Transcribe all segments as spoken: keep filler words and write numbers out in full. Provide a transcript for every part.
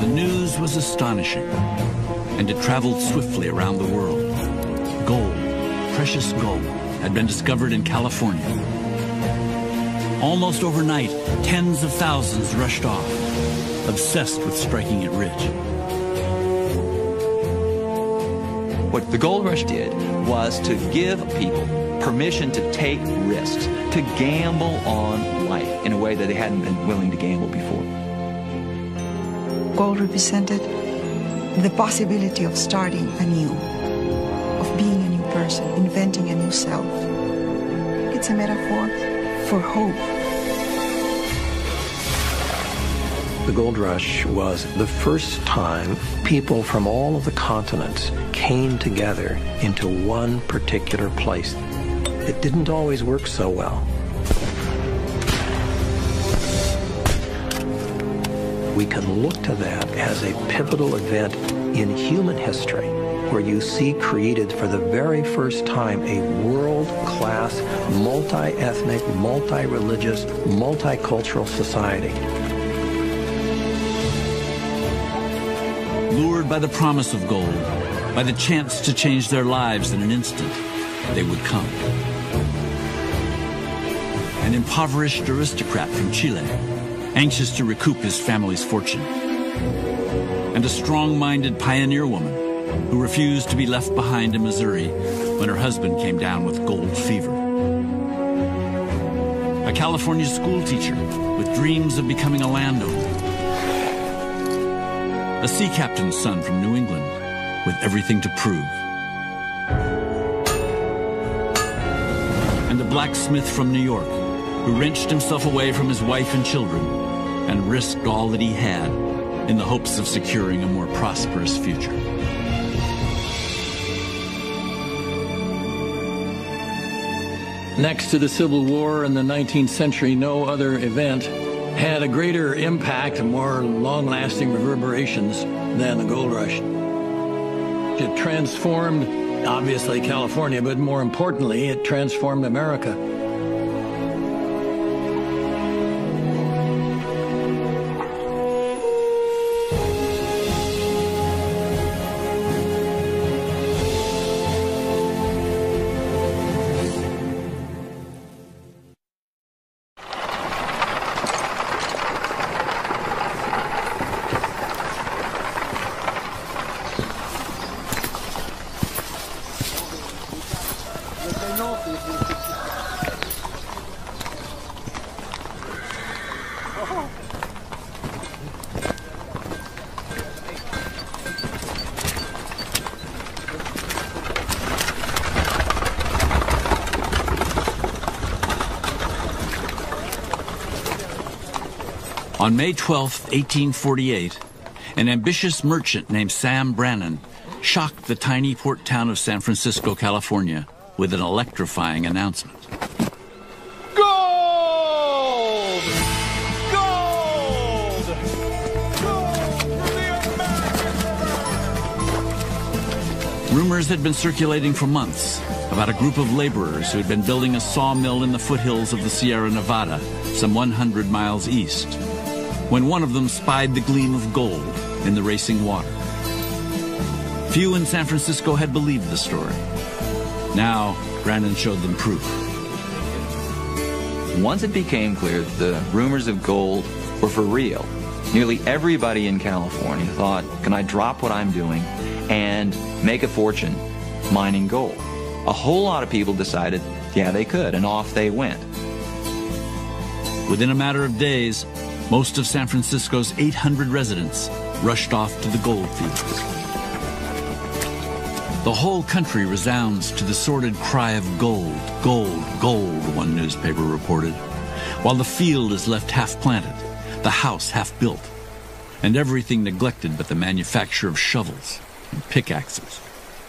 news was astonishing, and it traveled swiftly around the world. Gold, precious gold, had been discovered in California. Almost overnight, tens of thousands rushed off, obsessed with striking it rich. What the gold rush did was to give people permission to take risks, to gamble on life in a way that they hadn't been willing to gamble before. Gold represented the possibility of starting anew, of being a new person, inventing a new self. It's a metaphor for hope. The gold rush was the first time people from all of the continents came together into one particular place. It didn't always work so well. We can look to that as a pivotal event in human history, where you see created for the very first time a world-class, multi-ethnic, multi-religious, multicultural society. Lured by the promise of gold, by the chance to change their lives in an instant, they would come. An impoverished aristocrat from Chile, anxious to recoup his family's fortune. And a strong-minded pioneer woman who refused to be left behind in Missouri when her husband came down with gold fever. A California school teacher with dreams of becoming a landowner. A sea captain's son from New England with everything to prove. And a blacksmith from New York who wrenched himself away from his wife and children and risked all that he had in the hopes of securing a more prosperous future. Next to the Civil War in the nineteenth century, no other event had a greater impact and more long-lasting reverberations than the gold rush. It transformed, obviously, California, but more importantly, it transformed America. On May twelfth, eighteen forty-eight, an ambitious merchant named Sam Brannan shocked the tiny port town of San Francisco, California, with an electrifying announcement. Gold! Gold! Gold for the American! Rumors had been circulating for months about a group of laborers who had been building a sawmill in the foothills of the Sierra Nevada, some one hundred miles east, when one of them spied the gleam of gold in the racing water. Few in San Francisco had believed the story. Now, Brannan showed them proof. Once it became clear that the rumors of gold were for real, nearly everybody in California thought, can I drop what I'm doing and make a fortune mining gold? A whole lot of people decided, yeah, they could, and off they went. Within a matter of days, most of San Francisco's eight hundred residents rushed off to the gold fields. The whole country resounds to the sordid cry of gold, gold, gold, one newspaper reported, while the field is left half planted, the house half built, and everything neglected but the manufacture of shovels and pickaxes.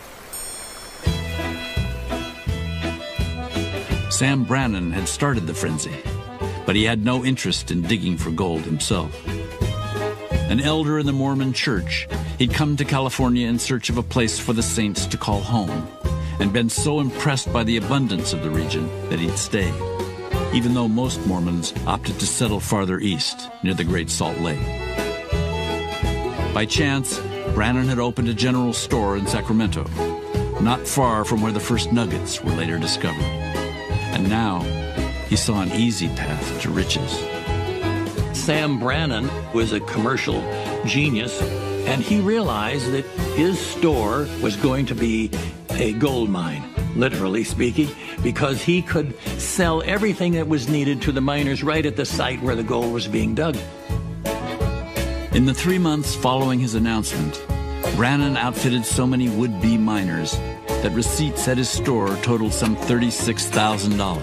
Sam Brannan had started the frenzy, but he had no interest in digging for gold himself. An elder in the Mormon church, he'd come to California in search of a place for the saints to call home, and been so impressed by the abundance of the region that he'd stayed, even though most Mormons opted to settle farther east, near the Great Salt Lake. By chance, Brannan had opened a general store in Sacramento, not far from where the first nuggets were later discovered. And now, he saw an easy path to riches. Sam Brannan was a commercial genius, and he realized that his store was going to be a gold mine, literally speaking, because he could sell everything that was needed to the miners right at the site where the gold was being dug. In the three months following his announcement, Brannan outfitted so many would-be miners that receipts at his store totaled some thirty-six thousand dollars.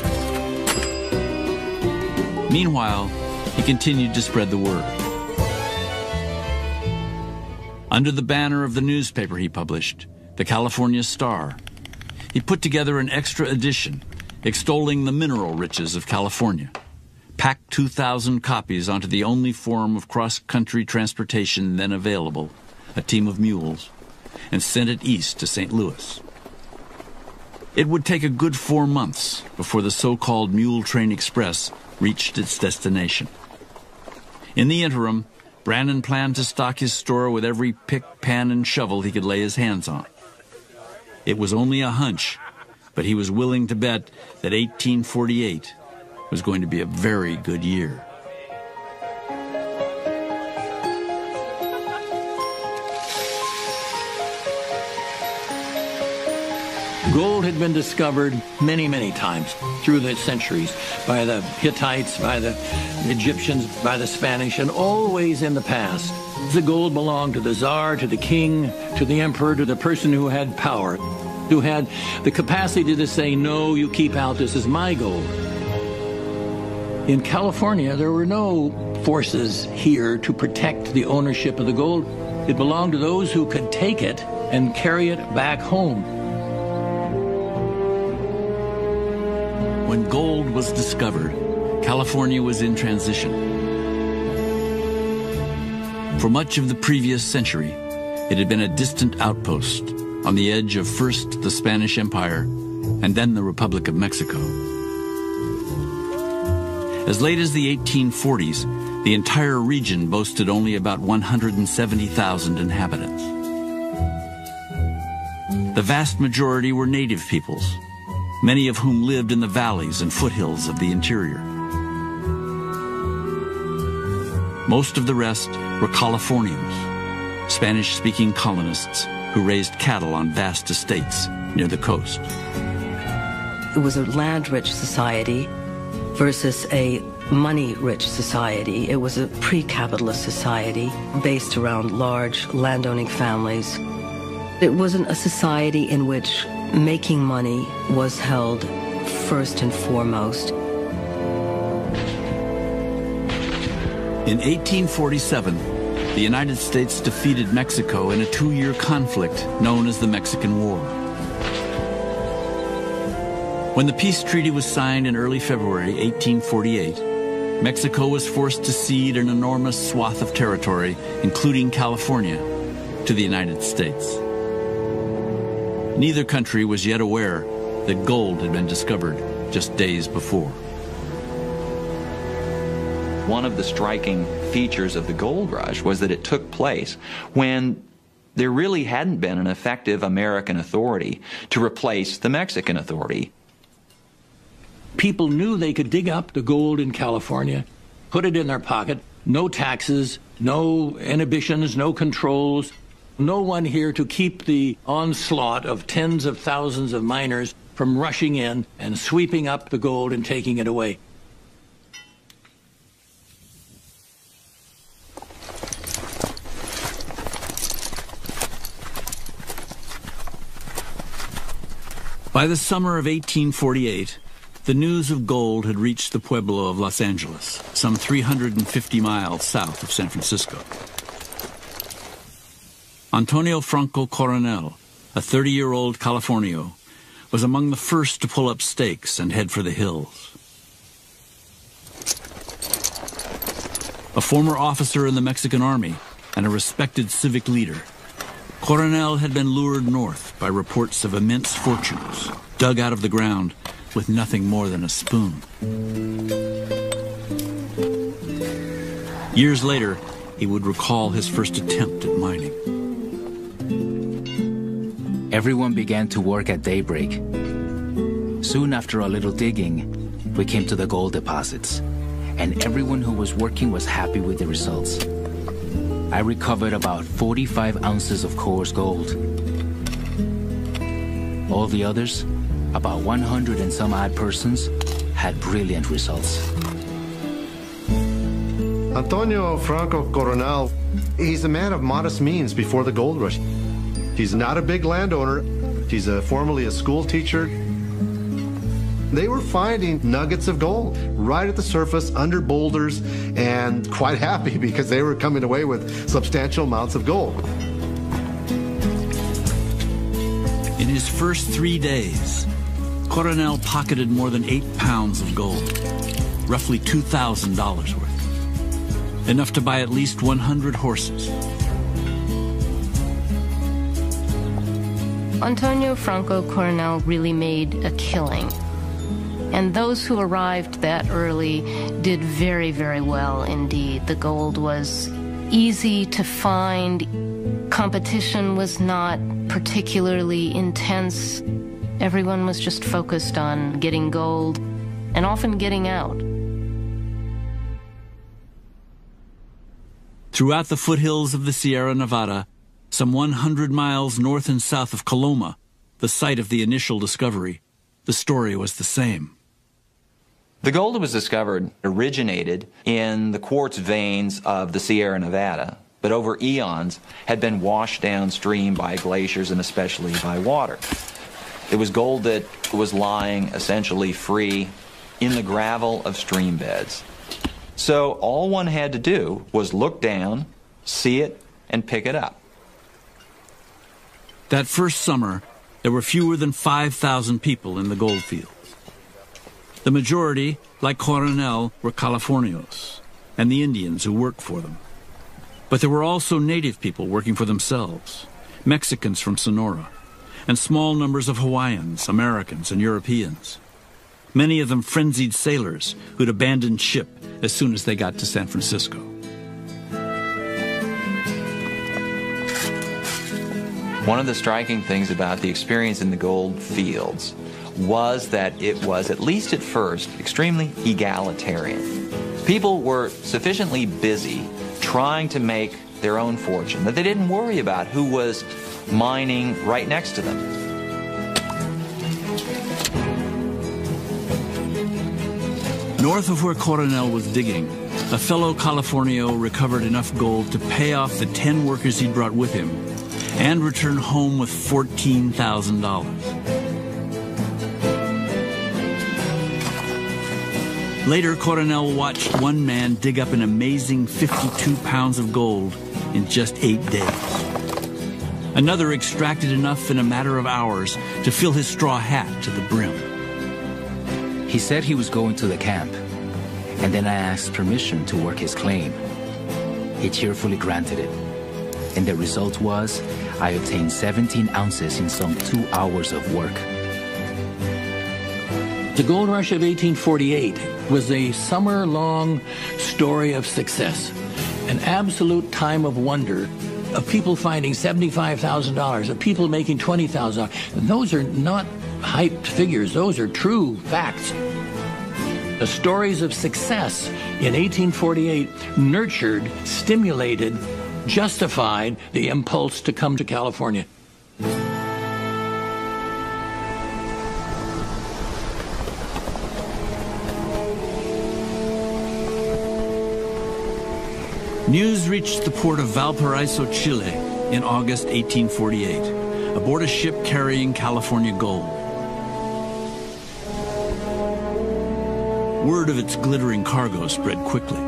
Meanwhile, he continued to spread the word. Under the banner of the newspaper he published, the California Star, he put together an extra edition extolling the mineral riches of California, packed two thousand copies onto the only form of cross-country transportation then available, a team of mules, and sent it east to Saint Louis. It would take a good four months before the so-called Mule Train Express reached its destination. In the interim, Brannan planned to stock his store with every pick, pan, and shovel he could lay his hands on. It was only a hunch, but he was willing to bet that eighteen forty-eight was going to be a very good year. Gold had been discovered many, many times through the centuries by the Hittites, by the Egyptians, by the Spanish, and always in the past. The gold belonged to the czar, to the king, to the emperor, to the person who had power, who had the capacity to say, no, you keep out, this is my gold. In California, there were no forces here to protect the ownership of the gold. It belonged to those who could take it and carry it back home. When gold was discovered, California was in transition. For much of the previous century, it had been a distant outpost on the edge of first the Spanish Empire and then the Republic of Mexico. As late as the eighteen forties, the entire region boasted only about one hundred seventy thousand inhabitants. The vast majority were native peoples, many of whom lived in the valleys and foothills of the interior. Most of the rest were Californians, Spanish-speaking colonists who raised cattle on vast estates near the coast. It was a land-rich society versus a money-rich society. It was a pre-capitalist society based around large landowning families. It wasn't a society in which making money was held first and foremost. In eighteen forty-seven, the United States defeated Mexico in a two-year conflict known as the Mexican War. When the peace treaty was signed in early February eighteen forty-eight, Mexico was forced to cede an enormous swath of territory, including California, to the United States. Neither country was yet aware that gold had been discovered just days before. One of the striking features of the gold rush was that it took place when there really hadn't been an effective American authority to replace the Mexican authority. People knew they could dig up the gold in California, put it in their pocket, no taxes, no inhibitions, no controls, no one here to keep the onslaught of tens of thousands of miners from rushing in and sweeping up the gold and taking it away. By the summer of eighteen forty-eight, the news of gold had reached the pueblo of Los Angeles, some three hundred fifty miles south of San Francisco. Antonio Franco Coronel, a thirty-year-old Californio, was among the first to pull up stakes and head for the hills. A former officer in the Mexican Army and a respected civic leader, Coronel had been lured north by reports of immense fortunes, dug out of the ground with nothing more than a spoon. Years later, he would recall his first attempt at mining. Everyone began to work at daybreak. Soon after a little digging, we came to the gold deposits, and everyone who was working was happy with the results. I recovered about forty-five ounces of coarse gold. All the others, about one hundred and some odd persons, had brilliant results. Antonio Franco Coronel, he's a man of modest means before the gold rush. He's not a big landowner. He's a, formerly a school teacher. They were finding nuggets of gold right at the surface under boulders, and quite happy because they were coming away with substantial amounts of gold. In his first three days, Coronel pocketed more than eight pounds of gold, roughly two thousand dollars worth, enough to buy at least one hundred horses. Antonio Franco Coronel really made a killing. And those who arrived that early did very, very well indeed. The gold was easy to find. Competition was not particularly intense. Everyone was just focused on getting gold and often getting out. Throughout the foothills of the Sierra Nevada, some one hundred miles north and south of Coloma, the site of the initial discovery, the story was the same. The gold that was discovered originated in the quartz veins of the Sierra Nevada, but over eons had been washed downstream by glaciers and especially by water. It was gold that was lying essentially free in the gravel of stream beds. So all one had to do was look down, see it, and pick it up. That first summer, there were fewer than five thousand people in the gold fields. The majority, like Coronel, were Californios, and the Indians who worked for them. But there were also native people working for themselves, Mexicans from Sonora, and small numbers of Hawaiians, Americans, and Europeans. Many of them frenzied sailors who'd abandoned ship as soon as they got to San Francisco. One of the striking things about the experience in the gold fields was that it was, at least at first, extremely egalitarian. People were sufficiently busy trying to make their own fortune that they didn't worry about who was mining right next to them. North of where Coronel was digging, a fellow Californio recovered enough gold to pay off the ten workers he'd brought with him and return home with fourteen thousand dollars. Later, Coronel watched one man dig up an amazing fifty-two pounds of gold in just eight days. Another extracted enough in a matter of hours to fill his straw hat to the brim. He said he was going to the camp, and then I asked permission to work his claim. He cheerfully granted it, and the result was I obtained seventeen ounces in some two hours of work. The gold rush of eighteen forty-eight was a summer-long story of success, an absolute time of wonder, of people finding seventy-five thousand dollars, of people making twenty thousand dollars. Those are not hyped figures. Those are true facts. The stories of success in eighteen forty-eight nurtured, stimulated, justified the impulse to come to California. News reached the port of Valparaiso, Chile in August eighteen forty-eight, aboard a ship carrying California gold. Word of its glittering cargo spread quickly.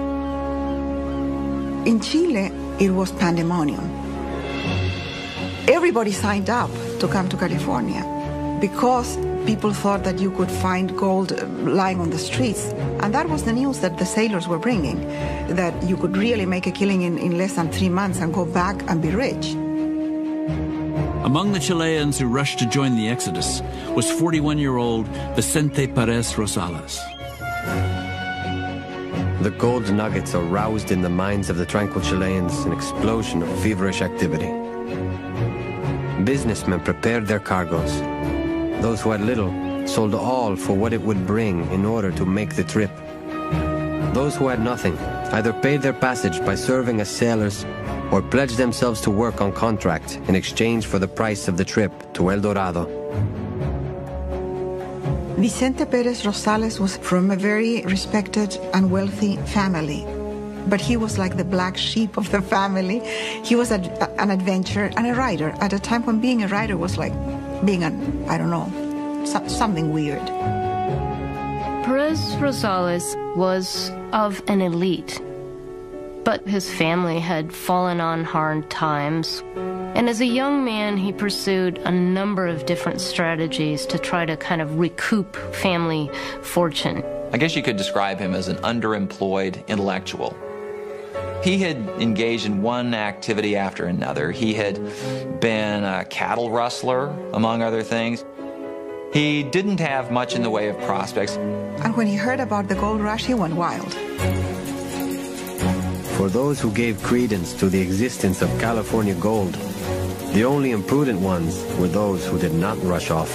In Chile, it was pandemonium. Everybody signed up to come to California because people thought that you could find gold lying on the streets. And that was the news that the sailors were bringing, that you could really make a killing in, in less than three months and go back and be rich. Among the Chileans who rushed to join the exodus was forty-one-year-old Vicente Perez Rosales. The gold nuggets aroused in the minds of the tranquil Chileans an explosion of feverish activity. Businessmen prepared their cargoes. Those who had little sold all for what it would bring in order to make the trip. Those who had nothing either paid their passage by serving as sailors or pledged themselves to work on contract in exchange for the price of the trip to El Dorado. Vicente Pérez Rosales was from a very respected and wealthy family, but he was like the black sheep of the family. He was a, an adventurer and a writer at a time when being a writer was like being an, I don't know, so, something weird. Pérez Rosales was of an elite, but his family had fallen on hard times. And as a young man, he pursued a number of different strategies to try to kind of recoup family fortune. I guess you could describe him as an underemployed intellectual. He had engaged in one activity after another. He had been a cattle rustler, among other things. He didn't have much in the way of prospects. And when he heard about the gold rush, he went wild. For those who gave credence to the existence of California gold, the only imprudent ones were those who did not rush off.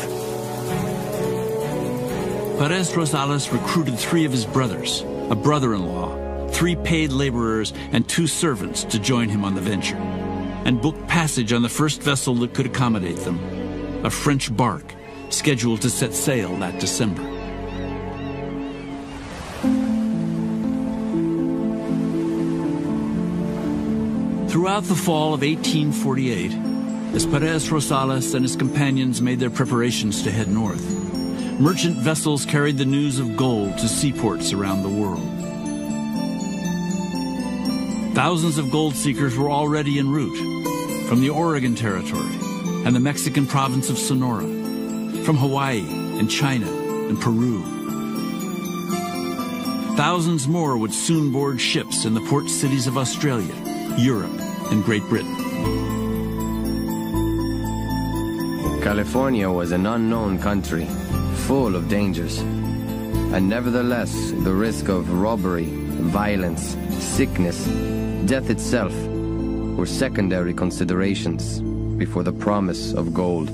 Pérez Rosales recruited three of his brothers, a brother-in-law, three paid laborers, and two servants to join him on the venture, and booked passage on the first vessel that could accommodate them, a French bark scheduled to set sail that December. Throughout the fall of eighteen forty-eight, as Pérez Rosales and his companions made their preparations to head north, merchant vessels carried the news of gold to seaports around the world. Thousands of gold seekers were already en route, from the Oregon Territory and the Mexican province of Sonora, from Hawaii and China and Peru. Thousands more would soon board ships in the port cities of Australia, Europe, and Great Britain. California was an unknown country, full of dangers. And nevertheless, the risk of robbery, violence, sickness, death itself were secondary considerations before the promise of gold.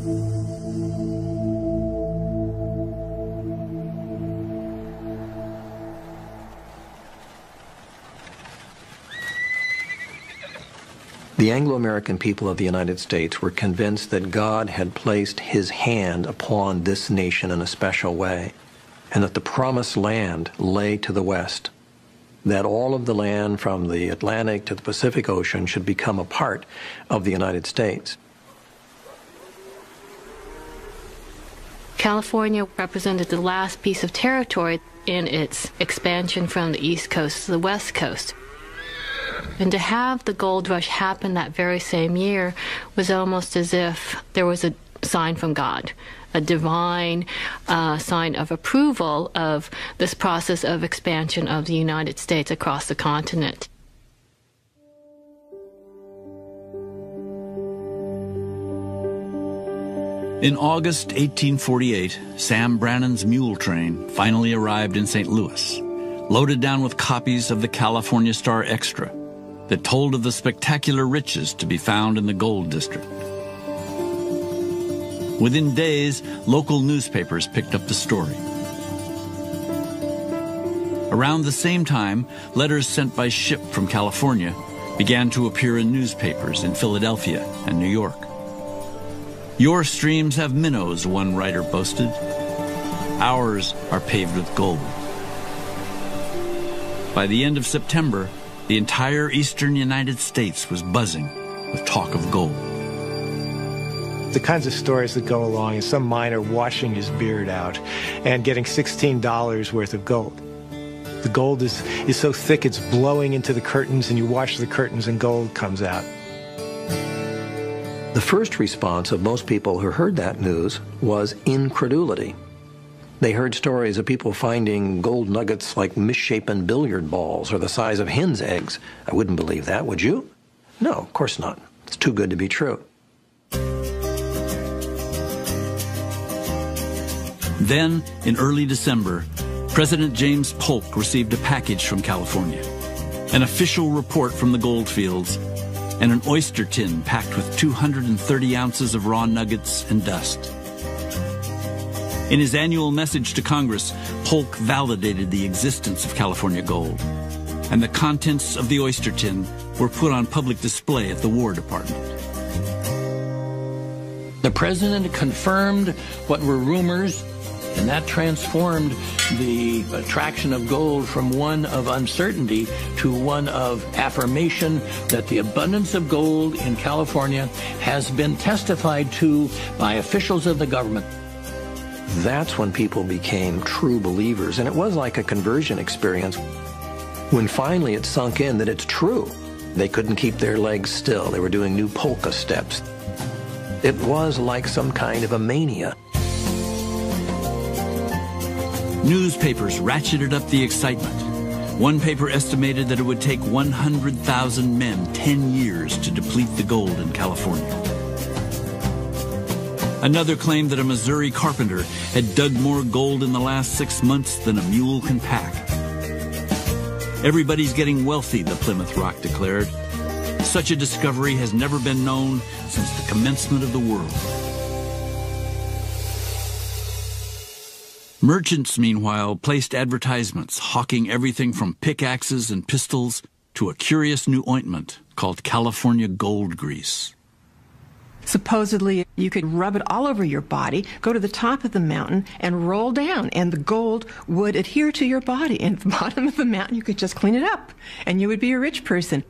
The Anglo-American people of the United States were convinced that God had placed his hand upon this nation in a special way, and that the promised land lay to the west, that all of the land from the Atlantic to the Pacific Ocean should become a part of the United States. California represented the last piece of territory in its expansion from the East Coast to the West Coast. And to have the gold rush happen that very same year was almost as if there was a sign from God, a divine uh, sign of approval of this process of expansion of the United States across the continent. In August eighteen forty-eight, Sam Brannan's mule train finally arrived in Saint Louis, loaded down with copies of the California Star Extra that told of the spectacular riches to be found in the gold district. Within days, local newspapers picked up the story. Around the same time, letters sent by ship from California began to appear in newspapers in Philadelphia and New York. "Your streams have minnows," one writer boasted. "Ours are paved with gold." By the end of September, the entire eastern United States was buzzing with talk of gold. The kinds of stories that go along is some miner washing his beard out and getting sixteen dollars worth of gold. The gold is, is so thick it's blowing into the curtains, and you wash the curtains and gold comes out. The first response of most people who heard that news was incredulity. They heard stories of people finding gold nuggets like misshapen billiard balls or the size of hen's eggs. I wouldn't believe that, would you? No, of course not. It's too good to be true. Then, in early December, President James Polk received a package from California, an official report from the goldfields, and an oyster tin packed with two hundred thirty ounces of raw nuggets and dust. In his annual message to Congress, Polk validated the existence of California gold, and the contents of the oyster tin were put on public display at the War Department. The president confirmed what were rumors, and that transformed the attraction of gold from one of uncertainty to one of affirmation that the abundance of gold in California has been testified to by officials of the government. That's when people became true believers, and it was like a conversion experience. When finally it sunk in that it's true, they couldn't keep their legs still. They were doing new polka steps. It was like some kind of a mania. Newspapers ratcheted up the excitement. One paper estimated that it would take one hundred thousand men ten years to deplete the gold in California. Another claimed that a Missouri carpenter had dug more gold in the last six months than a mule can pack. Everybody's getting wealthy, the Plymouth Rock declared. Such a discovery has never been known since the commencement of the world. Merchants, meanwhile, placed advertisements hawking everything from pickaxes and pistols to a curious new ointment called California gold grease. Supposedly, you could rub it all over your body, go to the top of the mountain, and roll down, and the gold would adhere to your body. And at the bottom of the mountain, you could just clean it up, and you would be a rich person.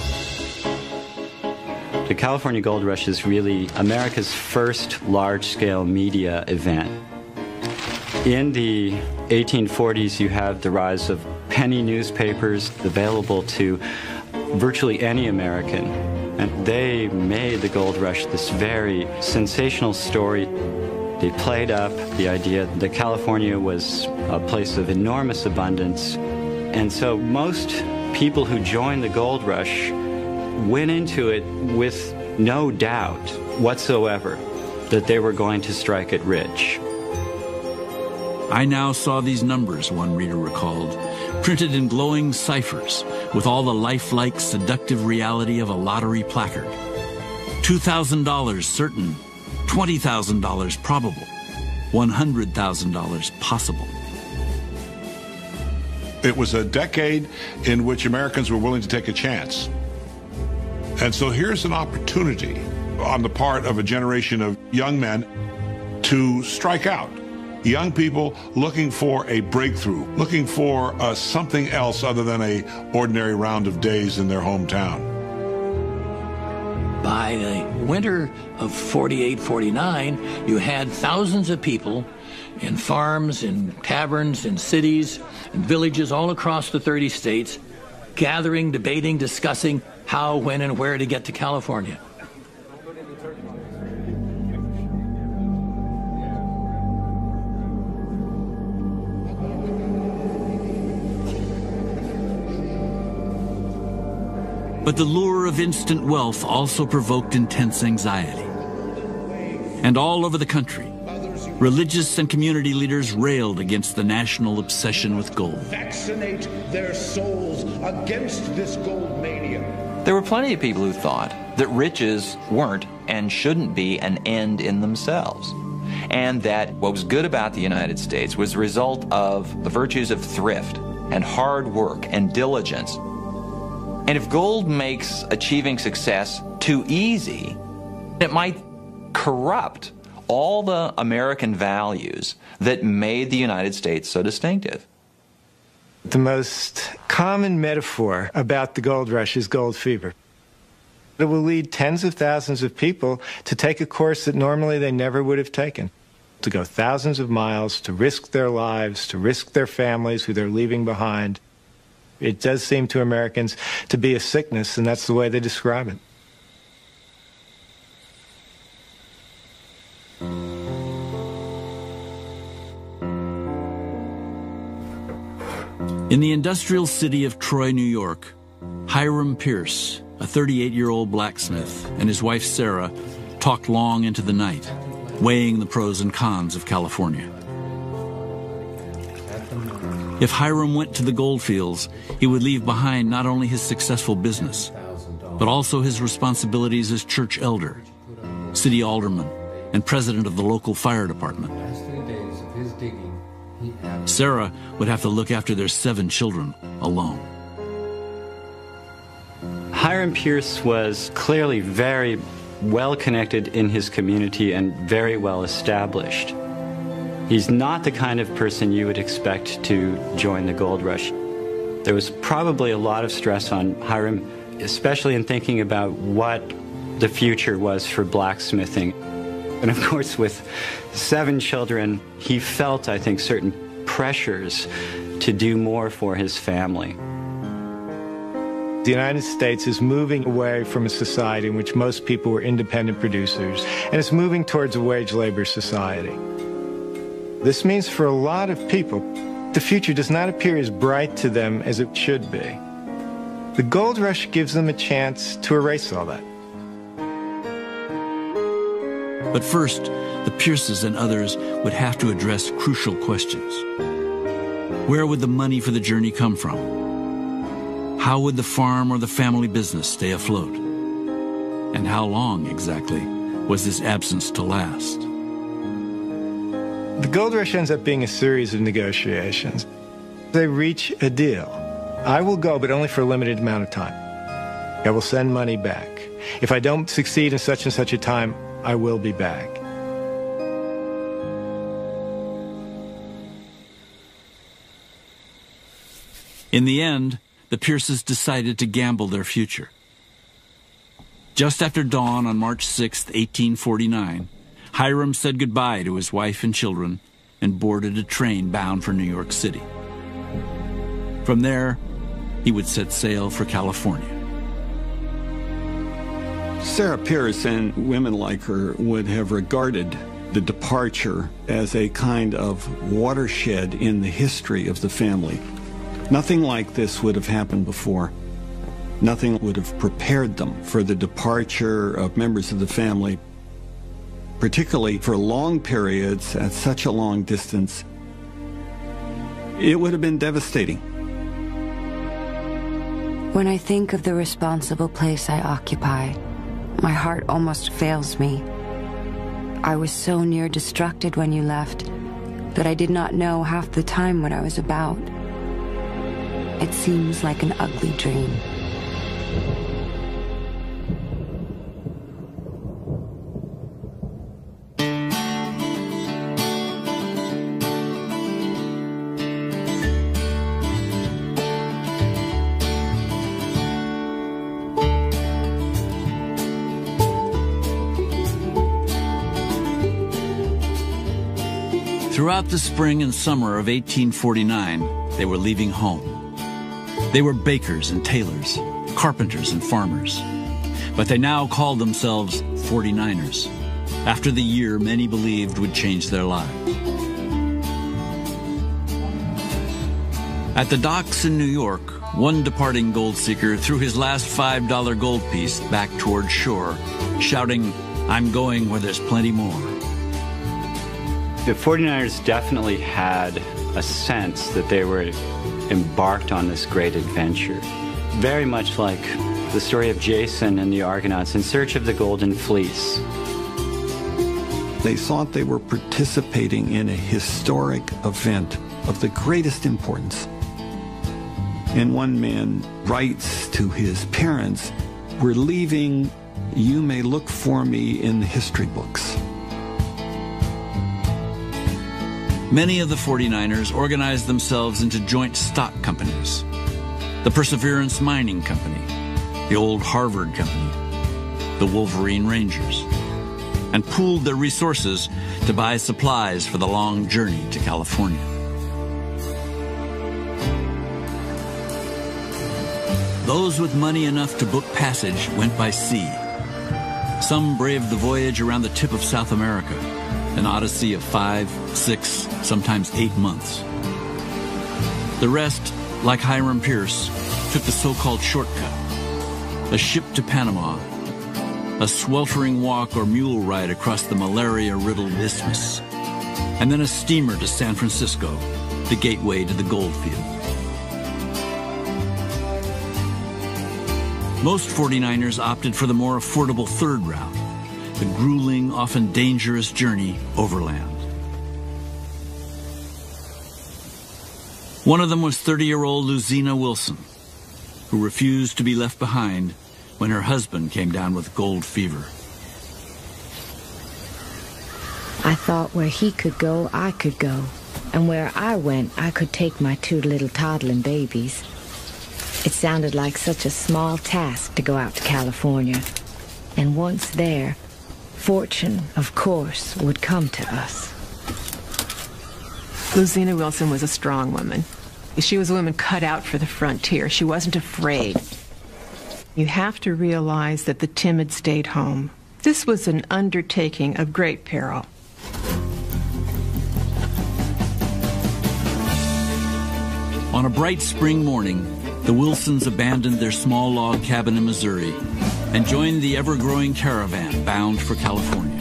The California Gold Rush is really America's first large-scale media event. In the eighteen forties, you have the rise of penny newspapers available to virtually any American. And they made the gold rush this very sensational story. They played up the idea that California was a place of enormous abundance. And so most people who joined the gold rush went into it with no doubt whatsoever that they were going to strike it rich. I now saw these numbers, one reader recalled, printed in glowing ciphers with all the lifelike, seductive reality of a lottery placard. two thousand dollars certain, twenty thousand dollars probable, one hundred thousand dollars possible. It was a decade in which Americans were willing to take a chance. And so here's an opportunity on the part of a generation of young men to strike out. Young people looking for a breakthrough, looking for uh, something else other than a ordinary round of days in their hometown. By the winter of forty-eight, forty-nine, you had thousands of people in farms, in taverns, in cities, in villages all across the thirty states, gathering, debating, discussing how, when, and where to get to California. But the lure of instant wealth also provoked intense anxiety. And all over the country, religious and community leaders railed against the national obsession with gold. Vaccinate their souls against this gold mania. There were plenty of people who thought that riches weren't and shouldn't be an end in themselves, and that what was good about the United States was the result of the virtues of thrift and hard work and diligence. And if gold makes achieving success too easy, it might corrupt all the American values that made the United States so distinctive. The most common metaphor about the gold rush is gold fever. It will lead tens of thousands of people to take a course that normally they never would have taken, to go thousands of miles, to risk their lives, to risk their families who they're leaving behind. It does seem to Americans to be a sickness, and that's the way they describe it. In the industrial city of Troy, New York, Hiram Pierce, a thirty-eight-year-old blacksmith, and his wife Sarah talked long into the night, weighing the pros and cons of California. If Hiram went to the goldfields, he would leave behind not only his successful business, but also his responsibilities as church elder, city alderman, and president of the local fire department. Sarah would have to look after their seven children alone. Hiram Pierce was clearly very well connected in his community and very well established. He's not the kind of person you would expect to join the gold rush. There was probably a lot of stress on Hiram, especially in thinking about what the future was for blacksmithing. And of course, with seven children, he felt, I think, certain pressures to do more for his family. The United States is moving away from a society in which most people were independent producers, and it's moving towards a wage labor society. This means for a lot of people, the future does not appear as bright to them as it should be. The gold rush gives them a chance to erase all that. But first, the Pierces and others would have to address crucial questions. Where would the money for the journey come from? How would the farm or the family business stay afloat? And how long, exactly, was this absence to last? The gold rush ends up being a series of negotiations. They reach a deal. I will go, but only for a limited amount of time. I will send money back. If I don't succeed in such and such a time, I will be back. In the end, the Pierces decided to gamble their future. Just after dawn on March sixth, eighteen forty-nine, Hiram said goodbye to his wife and children and boarded a train bound for New York City. From there, he would set sail for California. Sarah Pierce and women like her would have regarded the departure as a kind of watershed in the history of the family. Nothing like this would have happened before. Nothing would have prepared them for the departure of members of the family, particularly for long periods at such a long distance. It would have been devastating. When I think of the responsible place I occupy, my heart almost fails me. I was so near distracted when you left that I did not know half the time what I was about. It seems like an ugly dream. Throughout the spring and summer of eighteen forty-nine, they were leaving home. They were bakers and tailors, carpenters and farmers. But they now called themselves forty-niners, after the year many believed would change their lives. At the docks in New York, one departing gold seeker threw his last five dollar gold piece back toward shore, shouting, "I'm going where there's plenty more." The forty-niners definitely had a sense that they were embarked on this great adventure. Very much like the story of Jason and the Argonauts in search of the Golden Fleece. They thought they were participating in a historic event of the greatest importance. And one man writes to his parents, "We're leaving. You may look for me in the history books." Many of the forty-niners organized themselves into joint stock companies. The Perseverance Mining Company, the Old Harvard Company, the Wolverine Rangers, and pooled their resources to buy supplies for the long journey to California. Those with money enough to book passage went by sea. Some braved the voyage around the tip of South America, an odyssey of five, six, sometimes eight months. The rest, like Hiram Pierce, took the so-called shortcut, a ship to Panama, a sweltering walk or mule ride across the malaria-riddled isthmus, and then a steamer to San Francisco, the gateway to the gold field. Most forty-niners opted for the more affordable third route, the grueling, often dangerous journey overland. One of them was thirty-year-old Luzina Wilson, who refused to be left behind when her husband came down with gold fever. I thought where he could go, I could go. And where I went, I could take my two little toddling babies. It sounded like such a small task to go out to California. And once there, fortune, of course, would come to us. Luzina Wilson was a strong woman. She was a woman cut out for the frontier. She wasn't afraid. You have to realize that the timid stayed home. This was an undertaking of great peril. On a bright spring morning, the Wilsons abandoned their small log cabin in Missouri and joined the ever-growing caravan bound for California.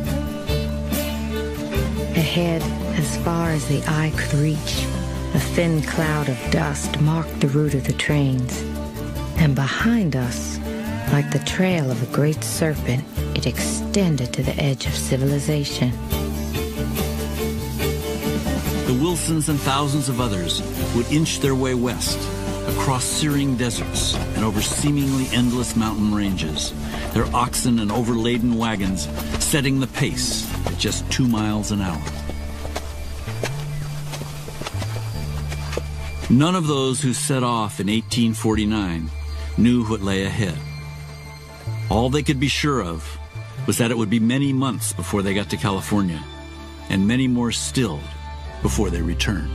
Ahead, as far as the eye could reach, a thin cloud of dust marked the route of the trains. And behind us, like the trail of a great serpent, it extended to the edge of civilization. The Wilsons and thousands of others would inch their way west, across searing deserts and over seemingly endless mountain ranges, their oxen and overladen wagons setting the pace at just two miles an hour. None of those who set off in eighteen forty-nine knew what lay ahead. All they could be sure of was that it would be many months before they got to California, and many more still before they returned.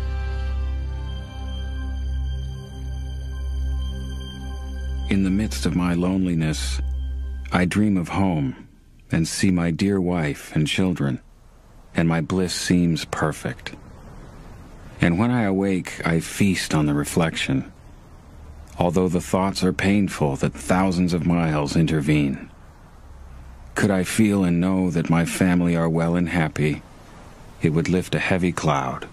In the midst of my loneliness, I dream of home and see my dear wife and children, and my bliss seems perfect. And when I awake, I feast on the reflection, although the thoughts are painful that thousands of miles intervene. Could I feel and know that my family are well and happy, it would lift a heavy cloud.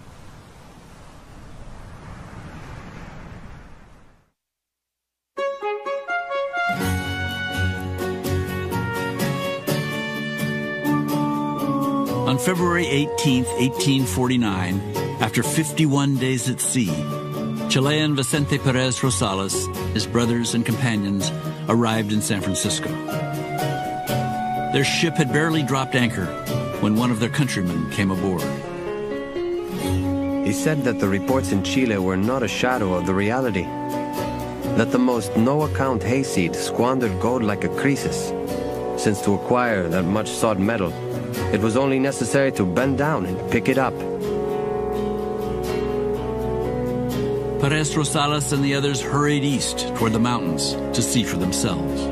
On February eighteenth, eighteen forty-nine, after fifty-one days at sea, Chilean Vicente Perez Rosales, his brothers and companions, arrived in San Francisco. Their ship had barely dropped anchor when one of their countrymen came aboard. He said that the reports in Chile were not a shadow of the reality, that the most no-account hayseed squandered gold like a Croesus, since to acquire that much-sought metal, it was only necessary to bend down and pick it up. Perez Rosales and the others hurried east toward the mountains to see for themselves.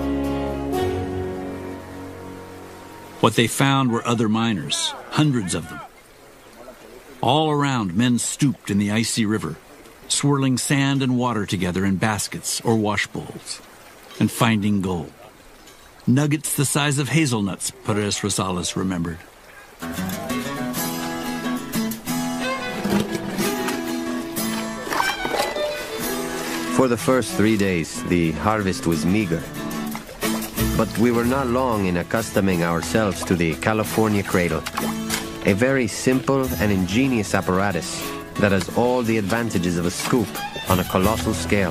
What they found were other miners, hundreds of them. All around, men stooped in the icy river, swirling sand and water together in baskets or wash bowls, and finding gold. Nuggets the size of hazelnuts, Perez Rosales remembered. For the first three days, the harvest was meager. But we were not long in accustoming ourselves to the California cradle, a very simple and ingenious apparatus that has all the advantages of a scoop on a colossal scale.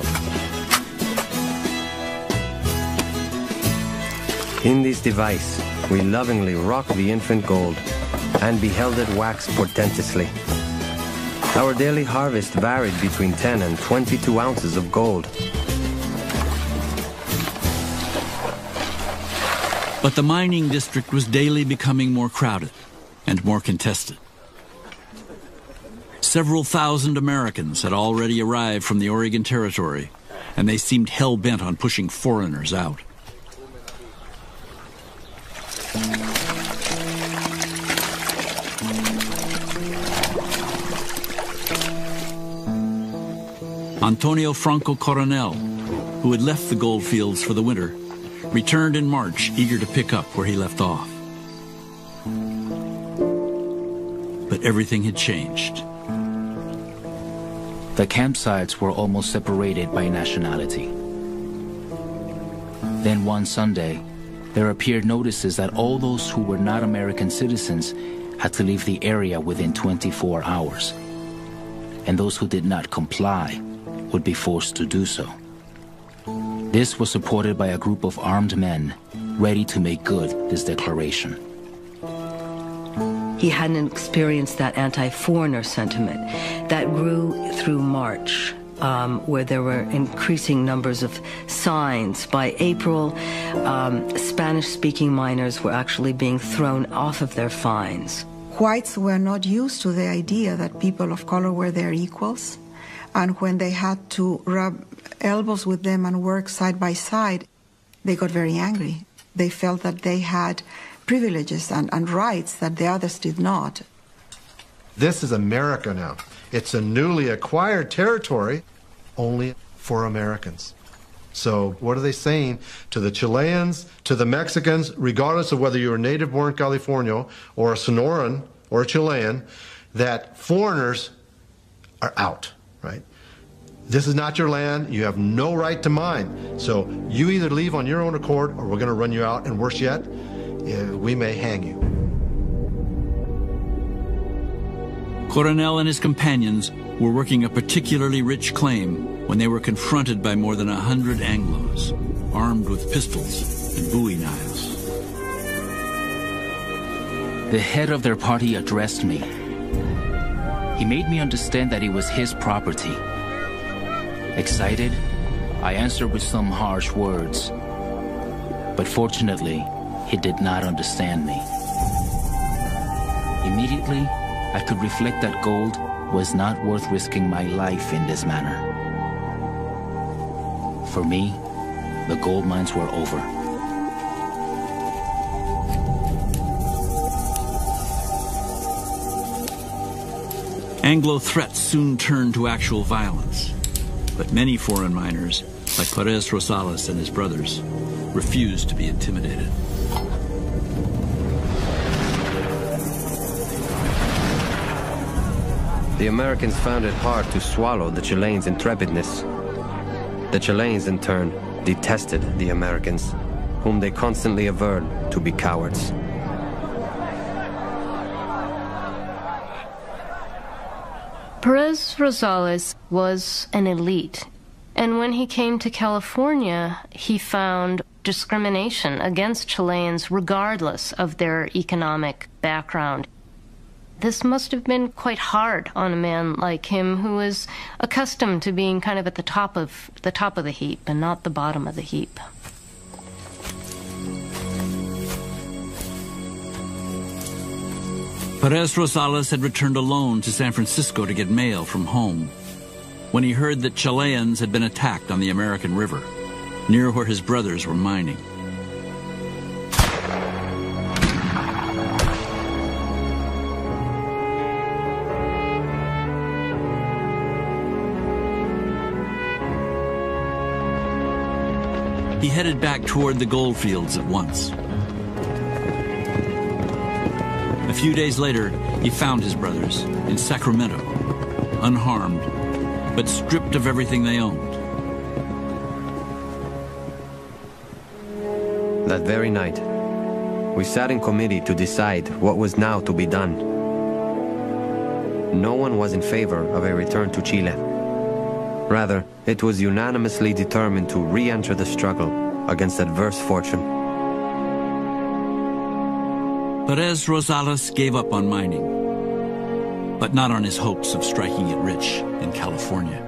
In this device, we lovingly rocked the infant gold and beheld it wax portentously. Our daily harvest varied between ten and twenty-two ounces of gold. But the mining district was daily becoming more crowded and more contested. Several thousand Americans had already arrived from the Oregon Territory, and they seemed hell-bent on pushing foreigners out. Antonio Franco Coronel, who had left the gold fields for the winter, returned in March, eager to pick up where he left off. But everything had changed. The campsites were almost separated by nationality. Then one Sunday, there appeared notices that all those who were not American citizens had to leave the area within twenty-four hours, and those who did not comply would be forced to do so. This was supported by a group of armed men ready to make good this declaration. He hadn't experienced that anti-foreigner sentiment that grew through March, um, where there were increasing numbers of signs. By April, um, Spanish-speaking miners were actually being thrown off of their fines. Whites were not used to the idea that people of color were their equals, and when they had to rub elbows with them and work side by side, they got very angry. They felt that they had privileges and, and rights that the others did not. This is America now. It's a newly acquired territory only for Americans. So what are they saying to the Chileans, to the Mexicans, regardless of whether you're a native-born Californian or a Sonoran or a Chilean, that foreigners are out, right? This is not your land. You have no right to mine. So you either leave on your own accord or we're going to run you out, and worse yet, we may hang you. Coronel and his companions were working a particularly rich claim when they were confronted by more than a hundred Anglos, armed with pistols and bowie knives. The head of their party addressed me. He made me understand that it was his property. Excited, I answered with some harsh words. But fortunately, he did not understand me. Immediately, I could reflect that gold was not worth risking my life in this manner. For me, the gold mines were over. Anglo threats soon turned to actual violence, but many foreign miners, like Perez Rosales and his brothers, refused to be intimidated. The Americans found it hard to swallow the Chileans' intrepidness. The Chileans, in turn, detested the Americans, whom they constantly averred to be cowards. Perez Rosales was an elite, and when he came to California, he found discrimination against Chileans regardless of their economic background. This must have been quite hard on a man like him who was accustomed to being kind of at the top of the top of the heap and not the bottom of the heap. Perez Rosales had returned alone to San Francisco to get mail from home when he heard that Chileans had been attacked on the American River, near where his brothers were mining. He headed back toward the gold fields at once. A few days later, he found his brothers in Sacramento, unharmed, but stripped of everything they owned. That very night, we sat in committee to decide what was now to be done. No one was in favor of a return to Chile. Rather, it was unanimously determined to re-enter the struggle against adverse fortune. Perez Rosales gave up on mining, but not on his hopes of striking it rich in California.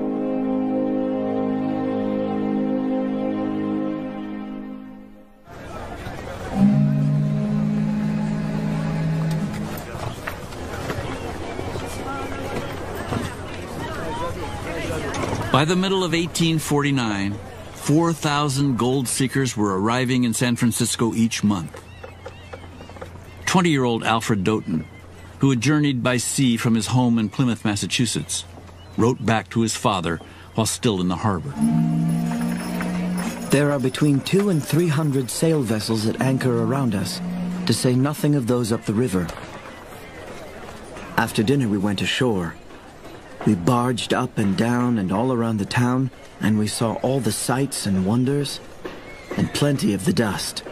By the middle of eighteen forty-nine, four thousand gold seekers were arriving in San Francisco each month. twenty-year-old Alfred Doughton, who had journeyed by sea from his home in Plymouth, Massachusetts, wrote back to his father while still in the harbor. There are between two and three hundred sail vessels at anchor around us, to say nothing of those up the river. After dinner we went ashore. We barged up and down and all around the town, and we saw all the sights and wonders, and plenty of the dust.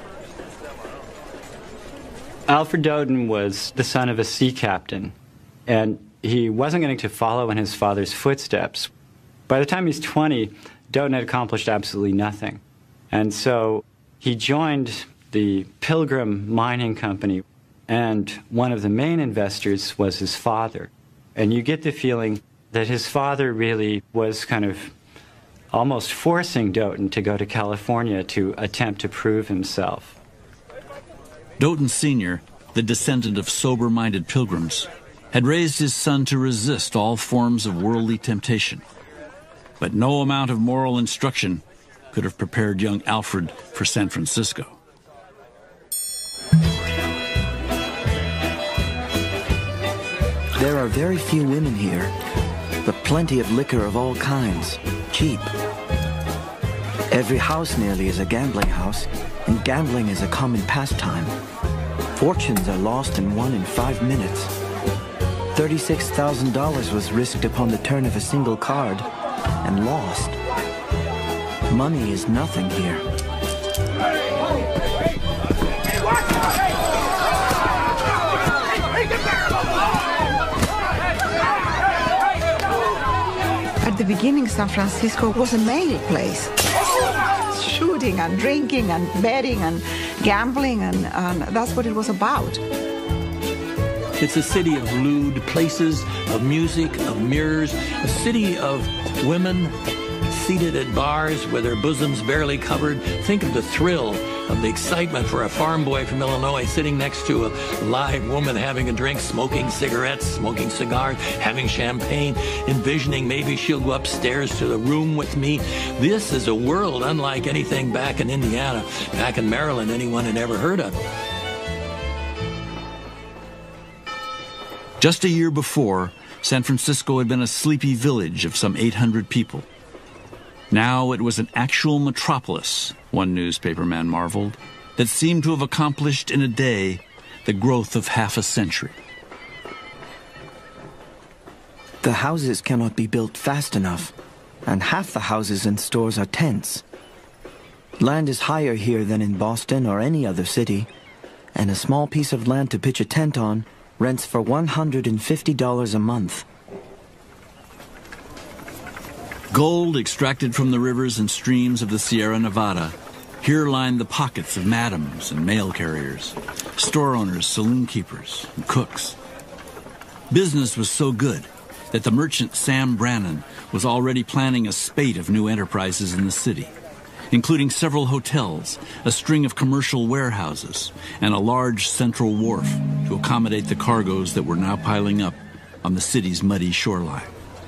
Alfred Doden was the son of a sea captain, and he wasn't going to follow in his father's footsteps. By the time he's twenty, Doden had accomplished absolutely nothing. And so he joined the Pilgrim Mining Company, and one of the main investors was his father. And you get the feeling that his father really was kind of almost forcing Doden to go to California to attempt to prove himself. Doden Senior, the descendant of sober-minded pilgrims, had raised his son to resist all forms of worldly temptation. But no amount of moral instruction could have prepared young Alfred for San Francisco. There are very few women here, but plenty of liquor of all kinds, cheap. Every house nearly is a gambling house, and gambling is a common pastime. Fortunes are lost and won in five minutes. thirty-six thousand dollars was risked upon the turn of a single card, and lost. Money is nothing here. At the beginning, San Francisco was a male place. Shooting and drinking and betting and gambling, and, and that's what it was about. It's a city of lewd places, of music, of mirrors, a city of women seated at bars with their bosoms barely covered. Think of the thrill of the excitement for a farm boy from Illinois sitting next to a live woman having a drink, smoking cigarettes, smoking cigars, having champagne, envisioning maybe she'll go upstairs to the room with me. This is a world unlike anything back in Indiana, back in Maryland, anyone had ever heard of. Just a year before, San Francisco had been a sleepy village of some eight hundred people. Now it was an actual metropolis, one newspaperman marveled, that seemed to have accomplished in a day the growth of half a century. The houses cannot be built fast enough, and half the houses and stores are tents. Land is higher here than in Boston or any other city, and a small piece of land to pitch a tent on rents for one hundred fifty dollars a month. Gold extracted from the rivers and streams of the Sierra Nevada here lined the pockets of madams and mail carriers, store owners, saloon keepers, and cooks. Business was so good that the merchant Sam Brannan was already planning a spate of new enterprises in the city, including several hotels, a string of commercial warehouses, and a large central wharf to accommodate the cargoes that were now piling up on the city's muddy shoreline.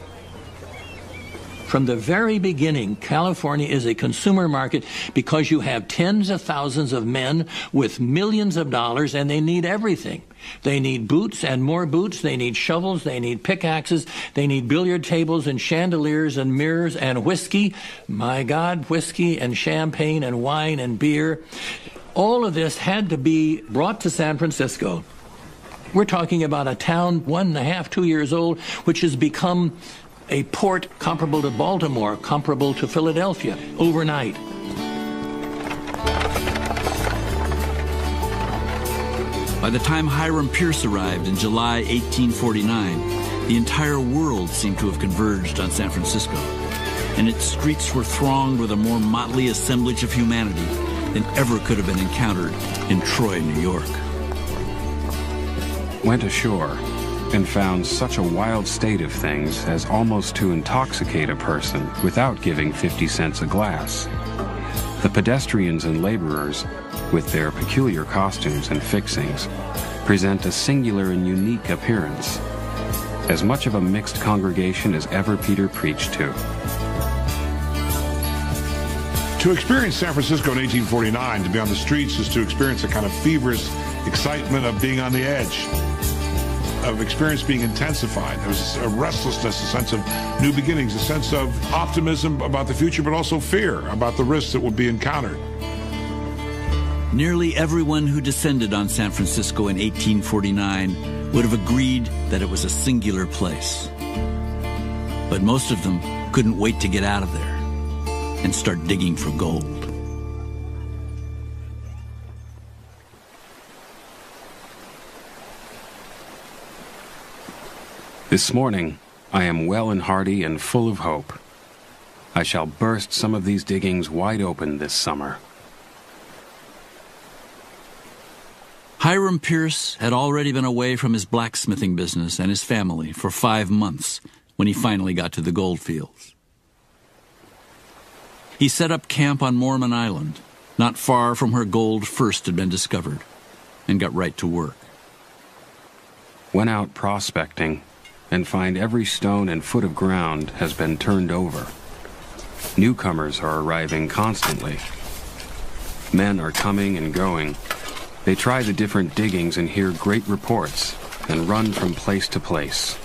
From the very beginning, California is a consumer market because you have tens of thousands of men with millions of dollars, and they need everything. They need boots and more boots. They need shovels. They need pickaxes. They need billiard tables and chandeliers and mirrors and whiskey. My God, whiskey and champagne and wine and beer. All of this had to be brought to San Francisco. We're talking about a town one and a half, two years old, which has become a port comparable to Baltimore, comparable to Philadelphia, overnight. By the time Hiram Pierce arrived in July eighteen forty-nine, the entire world seemed to have converged on San Francisco, and its streets were thronged with a more motley assemblage of humanity than ever could have been encountered in Troy, New York. Went ashore and found such a wild state of things as almost to intoxicate a person without giving fifty cents a glass. The pedestrians and laborers, with their peculiar costumes and fixings, present a singular and unique appearance, as much of a mixed congregation as ever Peter preached to. To experience San Francisco in eighteen forty-nine, to be on the streets, is to experience a kind of feverish excitement of being on the edge, of experience being intensified. There was a restlessness, a sense of new beginnings, a sense of optimism about the future, but also fear about the risks that would be encountered. Nearly everyone who descended on San Francisco in eighteen forty-nine would have agreed that it was a singular place. But most of them couldn't wait to get out of there and start digging for gold. This morning, I am well and hearty and full of hope. I shall burst some of these diggings wide open this summer. Hiram Pierce had already been away from his blacksmithing business and his family for five months when he finally got to the gold fields. He set up camp on Mormon Island, not far from where gold first had been discovered, and got right to work. Went out prospecting and find every stone and foot of ground has been turned over. Newcomers are arriving constantly. Men are coming and going. They try the different diggings and hear great reports and run from place to place.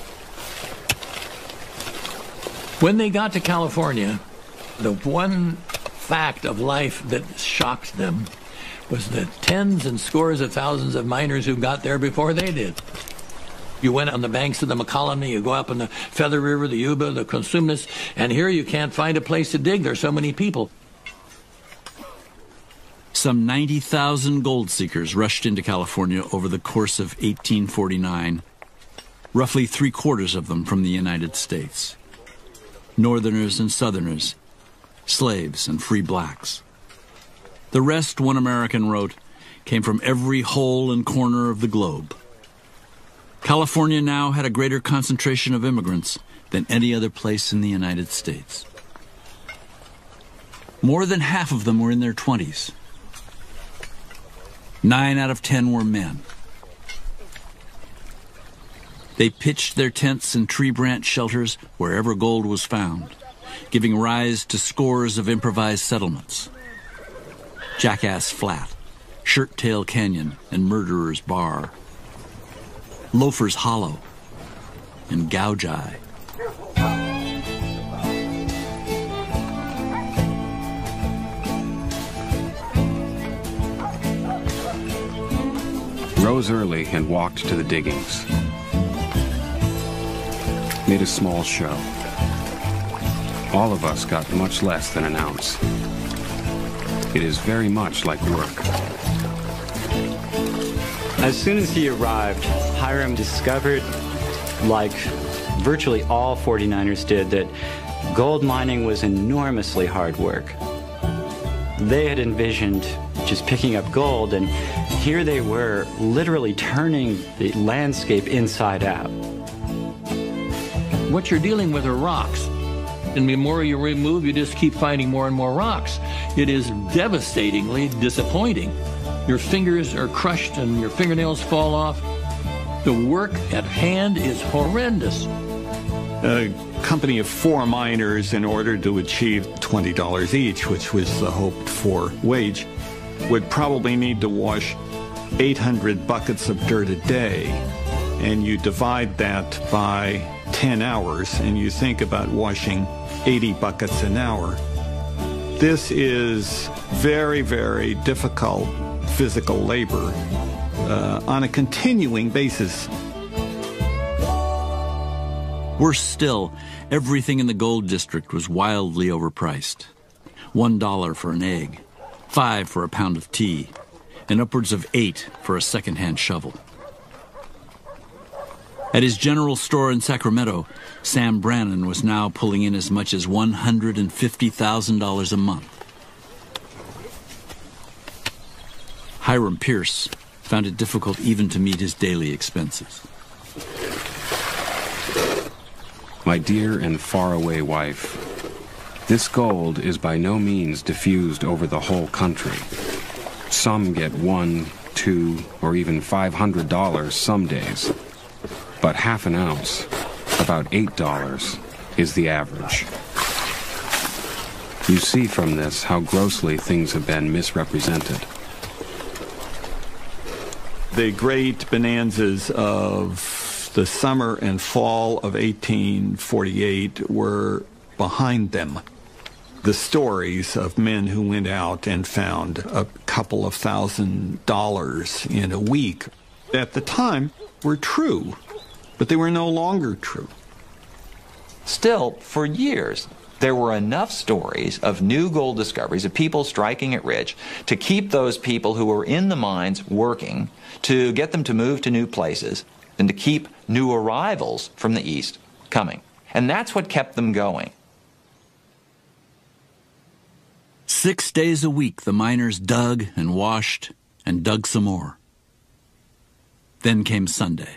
When they got to California, the one fact of life that shocked them was the tens and scores of thousands of miners who got there before they did. You went on the banks of the McCollum, you go up on the Feather River, the Yuba, the Cosumnes, and here you can't find a place to dig. There's so many people. Some ninety thousand gold seekers rushed into California over the course of eighteen forty-nine, roughly three quarters of them from the United States. Northerners and Southerners, slaves and free blacks. The rest, one American wrote, came from every hole and corner of the globe. California now had a greater concentration of immigrants than any other place in the United States. More than half of them were in their twenties. Nine out of ten were men. They pitched their tents and tree branch shelters wherever gold was found, giving rise to scores of improvised settlements. Jackass Flat, Shirt Tail Canyon, and Murderer's Bar. Loafer's Hollow, and Gouge Eye. Rose early and walked to the diggings. Made a small show. All of us got much less than an ounce. It is very much like work. As soon as he arrived, Hiram discovered, like virtually all forty-niners did, that gold mining was enormously hard work. They had envisioned just picking up gold, and here they were literally turning the landscape inside out. What you're dealing with are rocks. And the more you remove, you just keep finding more and more rocks. It is devastatingly disappointing. Your fingers are crushed and your fingernails fall off. The work at hand is horrendous. A company of four miners, in order to achieve twenty dollars each, which was the hoped-for wage, would probably need to wash eight hundred buckets of dirt a day. And you divide that by ten hours, and you think about washing eighty buckets an hour. This is very, very difficult physical labor uh, on a continuing basis. Worse still, everything in the gold district was wildly overpriced. One dollar for an egg, five for a pound of tea, and upwards of eight for a second-hand shovel. At his general store in Sacramento, Sam Brannan was now pulling in as much as one hundred fifty thousand dollars a month. Hiram Pierce found it difficult even to meet his daily expenses. My dear and faraway wife, this gold is by no means diffused over the whole country. Some get one, two, or even five hundred dollars some days. But half an ounce, about eight dollars, is the average. You see from this how grossly things have been misrepresented. The great bonanzas of the summer and fall of eighteen forty-eight were behind them. The stories of men who went out and found a couple of thousand dollars in a week at the time were true, but they were no longer true. Still, for years, there were enough stories of new gold discoveries, of people striking it rich, to keep those people who were in the mines working, to get them to move to new places, and to keep new arrivals from the East coming. And that's what kept them going. Six days a week, the miners dug and washed and dug some more. Then came Sunday.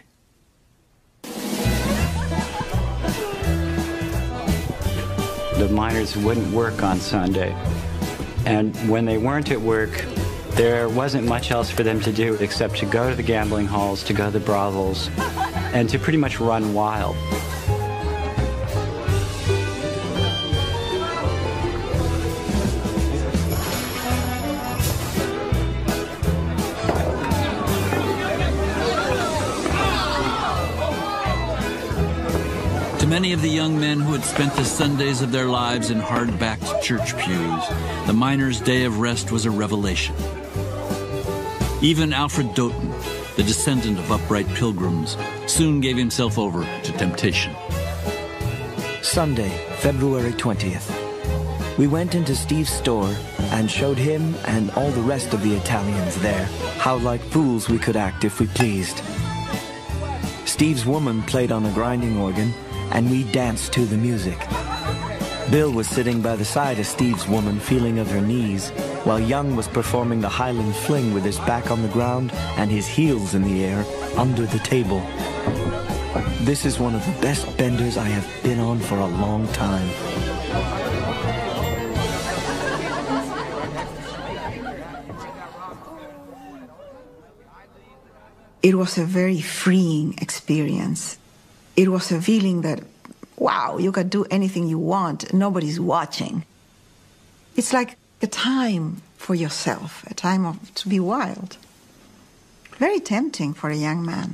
The miners wouldn't work on Sunday. And when they weren't at work, there wasn't much else for them to do except to go to the gambling halls, to go to the brothels, and to pretty much run wild. To many of the young men who had spent the Sundays of their lives in hard-backed church pews, the miners' day of rest was a revelation. Even Alfred Doughton, the descendant of upright pilgrims, soon gave himself over to temptation. Sunday, February twentieth. We went into Steve's store and showed him and all the rest of the Italians there how like fools we could act if we pleased. Steve's woman played on a grinding organ, and we danced to the music. Bill was sitting by the side of Steve's woman feeling of her knees, while Young was performing the Highland fling with his back on the ground and his heels in the air under the table. This is one of the best benders I have been on for a long time. It was a very freeing experience. It was a feeling that, wow, you can do anything you want. Nobody's watching. It's like a time for yourself, a time of, to be wild. Very tempting for a young man.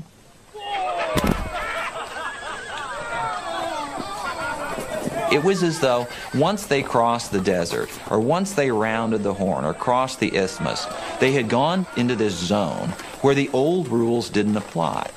It was as though once they crossed the desert, or once they rounded the Horn, or crossed the isthmus, they had gone into this zone where the old rules didn't apply.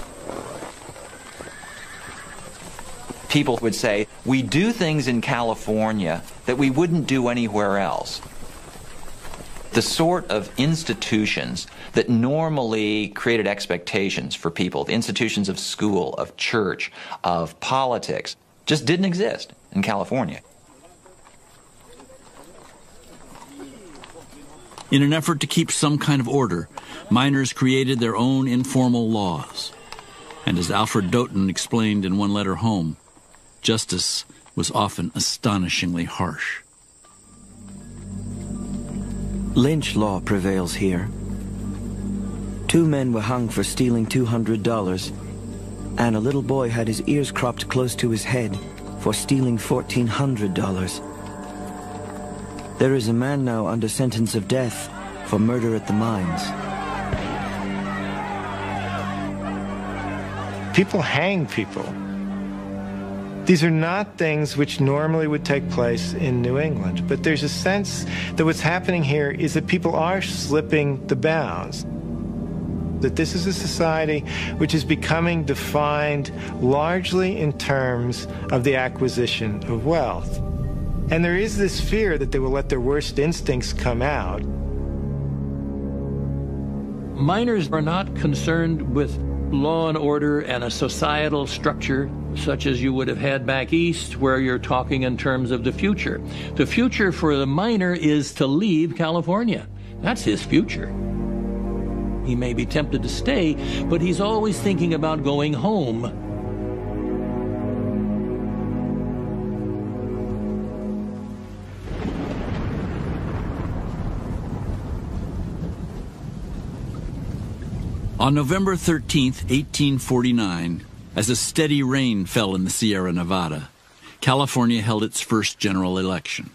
People would say, we do things in California that we wouldn't do anywhere else. The sort of institutions that normally created expectations for people, the institutions of school, of church, of politics, just didn't exist in California. In an effort to keep some kind of order, miners created their own informal laws. And as Alfred Doughton explained in one letter home, justice was often astonishingly harsh. Lynch law prevails here. Two men were hung for stealing two hundred dollars, and a little boy had his ears cropped close to his head for stealing fourteen hundred dollars. There is a man now under sentence of death for murder at the mines. People hang people. These are not things which normally would take place in New England, but there's a sense that what's happening here is that people are slipping the bounds. That this is a society which is becoming defined largely in terms of the acquisition of wealth. And there is this fear that they will let their worst instincts come out. Miners are not concerned with law and order and a societal structure such as you would have had back east, where you're talking in terms of the future. The future for the miner is to leave California. That's his future. He may be tempted to stay, but he's always thinking about going home. On November thirteenth, eighteen forty-nine, as a steady rain fell in the Sierra Nevada, California held its first general election.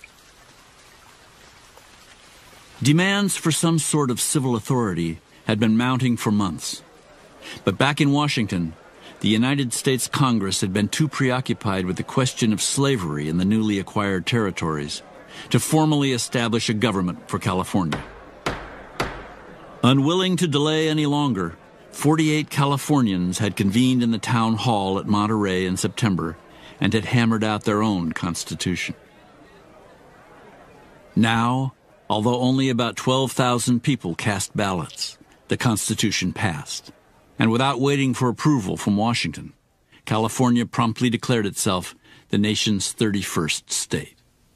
Demands for some sort of civil authority had been mounting for months. But back in Washington, the United States Congress had been too preoccupied with the question of slavery in the newly acquired territories to formally establish a government for California. Unwilling to delay any longer, forty-eight Californians had convened in the town hall at Monterey in September and had hammered out their own constitution. Now, although only about twelve thousand people cast ballots, the Constitution passed. And without waiting for approval from Washington, California promptly declared itself the nation's thirty-first state.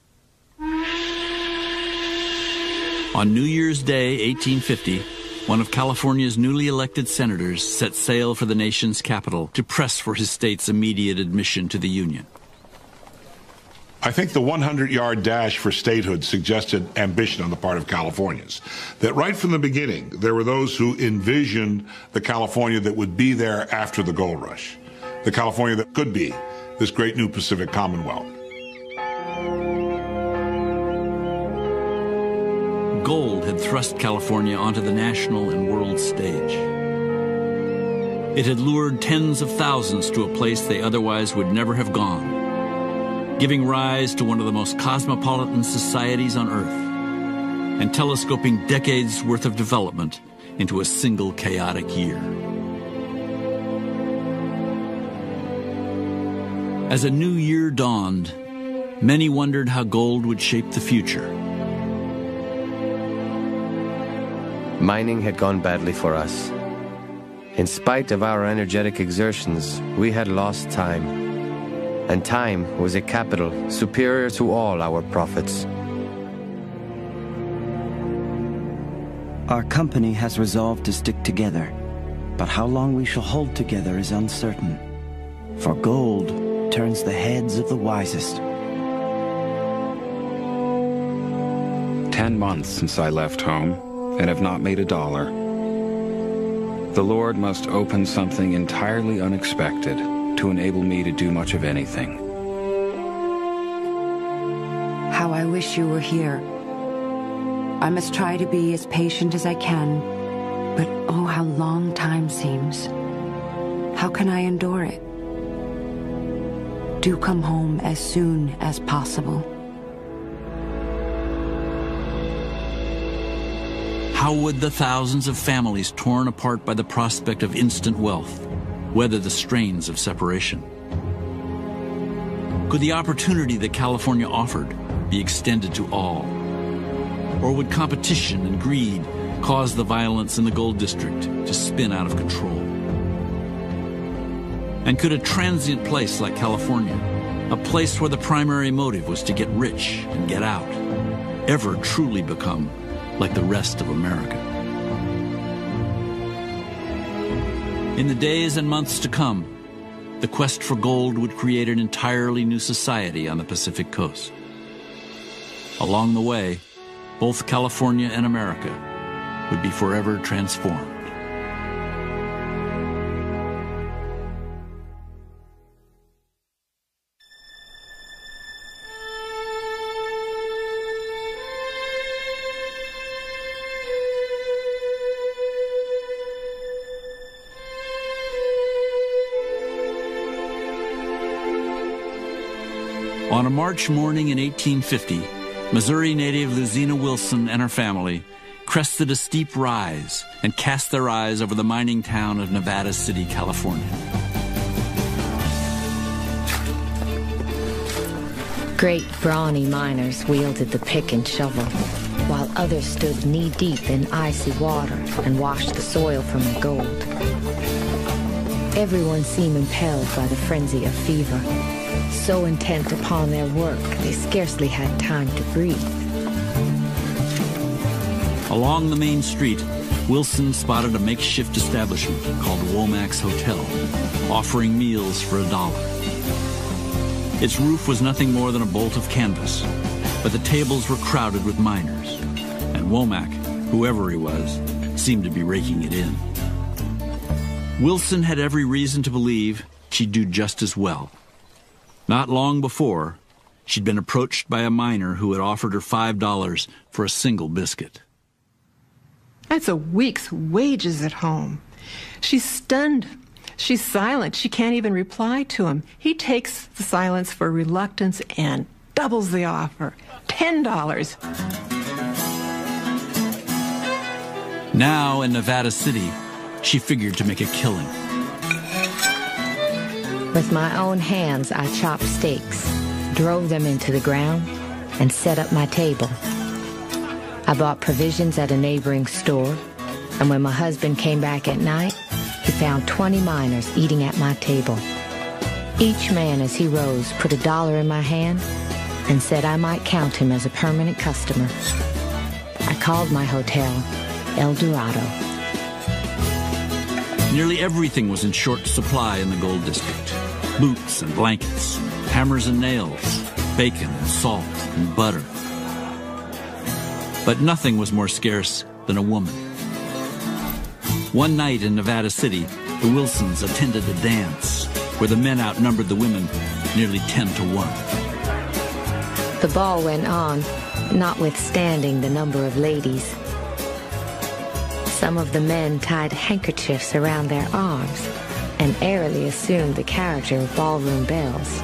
On New Year's Day, eighteen fifty, one of California's newly elected senators set sail for the nation's capital to press for his state's immediate admission to the Union. I think the hundred-yard dash for statehood suggested ambition on the part of Californians. That right from the beginning, there were those who envisioned the California that would be there after the gold rush, the California that could be this great new Pacific Commonwealth. Gold had thrust California onto the national and world stage. It had lured tens of thousands to a place they otherwise would never have gone, giving rise to one of the most cosmopolitan societies on Earth, and telescoping decades' worth of development into a single chaotic year. As a new year dawned, many wondered how gold would shape the future. Mining had gone badly for us. In spite of our energetic exertions, we had lost time. And time was a capital superior to all our profits. Our company has resolved to stick together, but how long we shall hold together is uncertain. For gold turns the heads of the wisest. Ten months since I left home, and have not made a dollar. The Lord must open something entirely unexpected to enable me to do much of anything. How I wish you were here. I must try to be as patient as I can, but oh, how long time seems. How can I endure it? Do come home as soon as possible. How would the thousands of families torn apart by the prospect of instant wealth weather the strains of separation? Could the opportunity that California offered be extended to all? Or would competition and greed cause the violence in the gold district to spin out of control? And could a transient place like California, a place where the primary motive was to get rich and get out, ever truly become like the rest of America? In the days and months to come, the quest for gold would create an entirely new society on the Pacific coast. Along the way, both California and America would be forever transformed. On a March morning in eighteen fifty, Missouri native Luzina Wilson and her family crested a steep rise and cast their eyes over the mining town of Nevada City, California. Great brawny miners wielded the pick and shovel, while others stood knee-deep in icy water and washed the soil from the gold. Everyone seemed impelled by the frenzy of fever. So intent upon their work, they scarcely had time to breathe. Along the main street, Wilson spotted a makeshift establishment called Womack's Hotel, offering meals for a dollar. Its roof was nothing more than a bolt of canvas, but the tables were crowded with miners, and Womack, whoever he was, seemed to be raking it in. Wilson had every reason to believe she'd do just as well. Not long before, she'd been approached by a miner who had offered her five dollars for a single biscuit. That's a week's wages at home. She's stunned. She's silent. She can't even reply to him. He takes the silence for reluctance and doubles the offer. Ten dollars. Now in Nevada City, she figured to make a killing. With my own hands, I chopped steaks, drove them into the ground, and set up my table. I bought provisions at a neighboring store, and when my husband came back at night, he found twenty miners eating at my table. Each man, as he rose, put a dollar in my hand and said I might count him as a permanent customer. I called my hotel El Dorado. Nearly everything was in short supply in the gold district. Boots and blankets, hammers and nails, bacon and salt and butter. But nothing was more scarce than a woman. One night in Nevada City, the Wilsons attended a dance where the men outnumbered the women nearly ten to one. The ball went on, notwithstanding the number of ladies. Some of the men tied handkerchiefs around their arms and airily assumed the character of ballroom belles.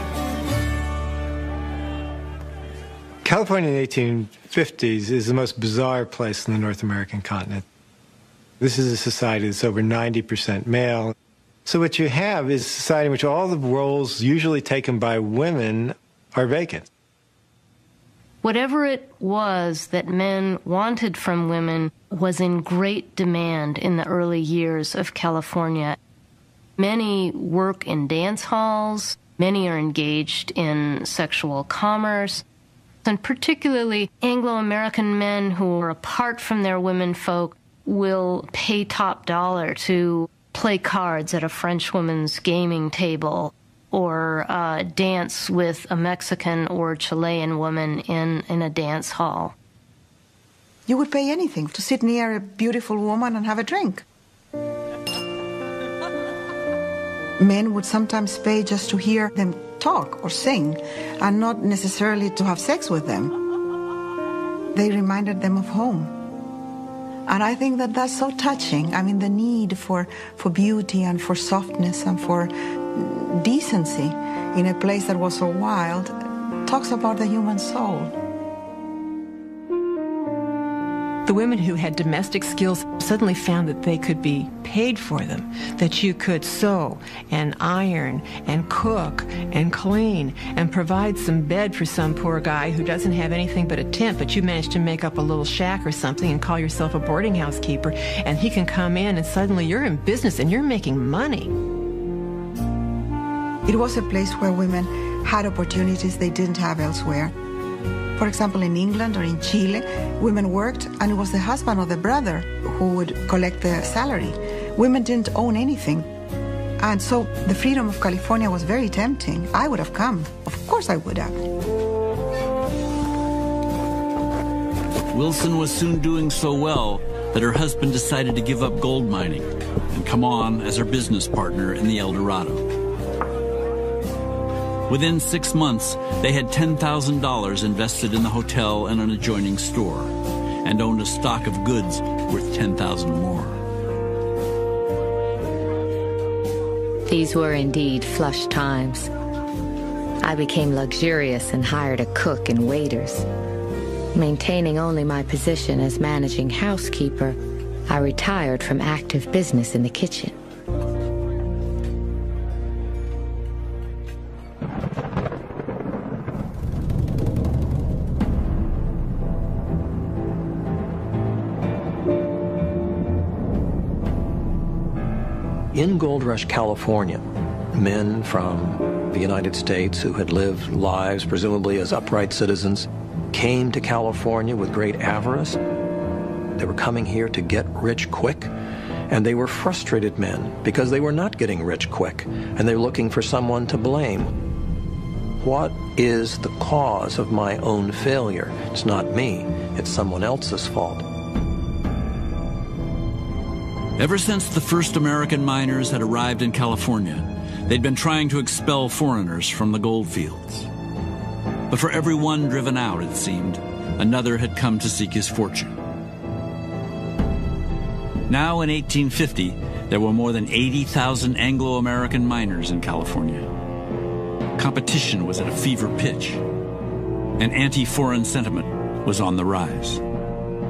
California in the eighteen fifties is the most bizarre place in the North American continent. This is a society that's over ninety percent male. So what you have is a society in which all the roles usually taken by women are vacant. Whatever it was that men wanted from women was in great demand in the early years of California. Many work in dance halls, many are engaged in sexual commerce, and particularly Anglo-American men who are apart from their women folk will pay top dollar to play cards at a French woman's gaming table or uh, dance with a Mexican or Chilean woman in, in a dance hall. You would pay anything to sit near a beautiful woman and have a drink. Men would sometimes pay just to hear them talk or sing, and not necessarily to have sex with them. They reminded them of home. And I think that that's so touching. I mean, the need for, for beauty and for softness and for decency in a place that was so wild talks about the human soul. The women who had domestic skills suddenly found that they could be paid for them, that you could sew and iron and cook and clean and provide some bed for some poor guy who doesn't have anything but a tent, but you managed to make up a little shack or something and call yourself a boarding house keeper, and he can come in and suddenly you're in business and you're making money. It was a place where women had opportunities they didn't have elsewhere. For example, in England or in Chile, women worked, and it was the husband or the brother who would collect the salary. Women didn't own anything. And so the freedom of California was very tempting. I would have come. Of course I would have. Wilson was soon doing so well that her husband decided to give up gold mining and come on as her business partner in the El Dorado. Within six months, they had ten thousand dollars invested in the hotel and an adjoining store, and owned a stock of goods worth ten thousand dollars more. These were indeed flush times. I became luxurious and hired a cook and waiters. Maintaining only my position as managing housekeeper, I retired from active business in the kitchen. In Gold Rush, California, men from the United States who had lived lives presumably as upright citizens came to California with great avarice. They were coming here to get rich quick, and they were frustrated men because they were not getting rich quick, and they were looking for someone to blame. What is the cause of my own failure? It's not me, it's someone else's fault. Ever since the first American miners had arrived in California, they'd been trying to expel foreigners from the gold fields. But for every one driven out, it seemed, another had come to seek his fortune. Now in eighteen fifty, there were more than eighty thousand Anglo-American miners in California. Competition was at a fever pitch, and anti-foreign sentiment was on the rise.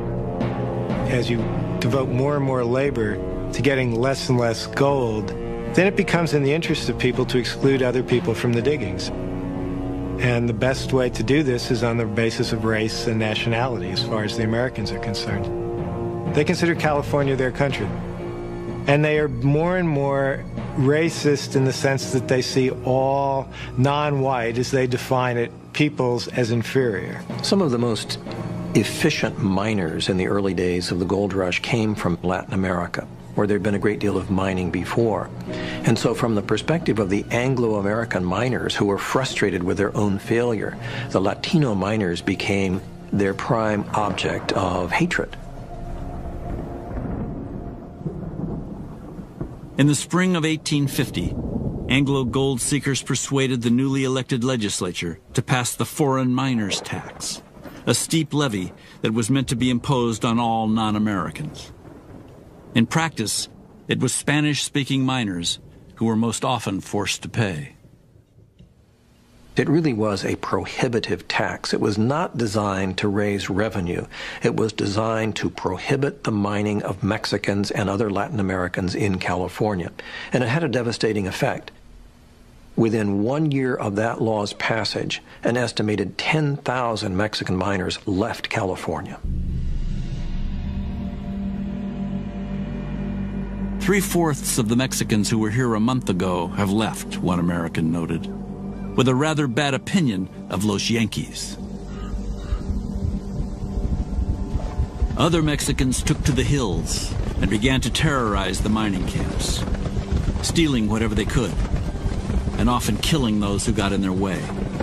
As you devote more and more labor to getting less and less gold, then it becomes in the interest of people to exclude other people from the diggings. And the best way to do this is on the basis of race and nationality, as far as the Americans are concerned. They consider California their country. And they are more and more racist in the sense that they see all non-white, as they define it, peoples as inferior. Some of the most efficient miners in the early days of the gold rush came from Latin America, where there'd been a great deal of mining before. And so from the perspective of the Anglo-American miners who were frustrated with their own failure, the Latino miners became their prime object of hatred. In the spring of eighteen fifty, Anglo gold seekers persuaded the newly elected legislature to pass the foreign miners' tax, a steep levy that was meant to be imposed on all non-Americans. In practice, it was Spanish-speaking miners who were most often forced to pay. It really was a prohibitive tax. It was not designed to raise revenue. It was designed to prohibit the mining of Mexicans and other Latin Americans in California. And it had a devastating effect. Within one year of that law's passage, an estimated ten thousand Mexican miners left California. Three-fourths of the Mexicans who were here a month ago have left, one American noted, with a rather bad opinion of Los Yankees. Other Mexicans took to the hills and began to terrorize the mining camps, stealing whatever they could, and often killing those who got in their way.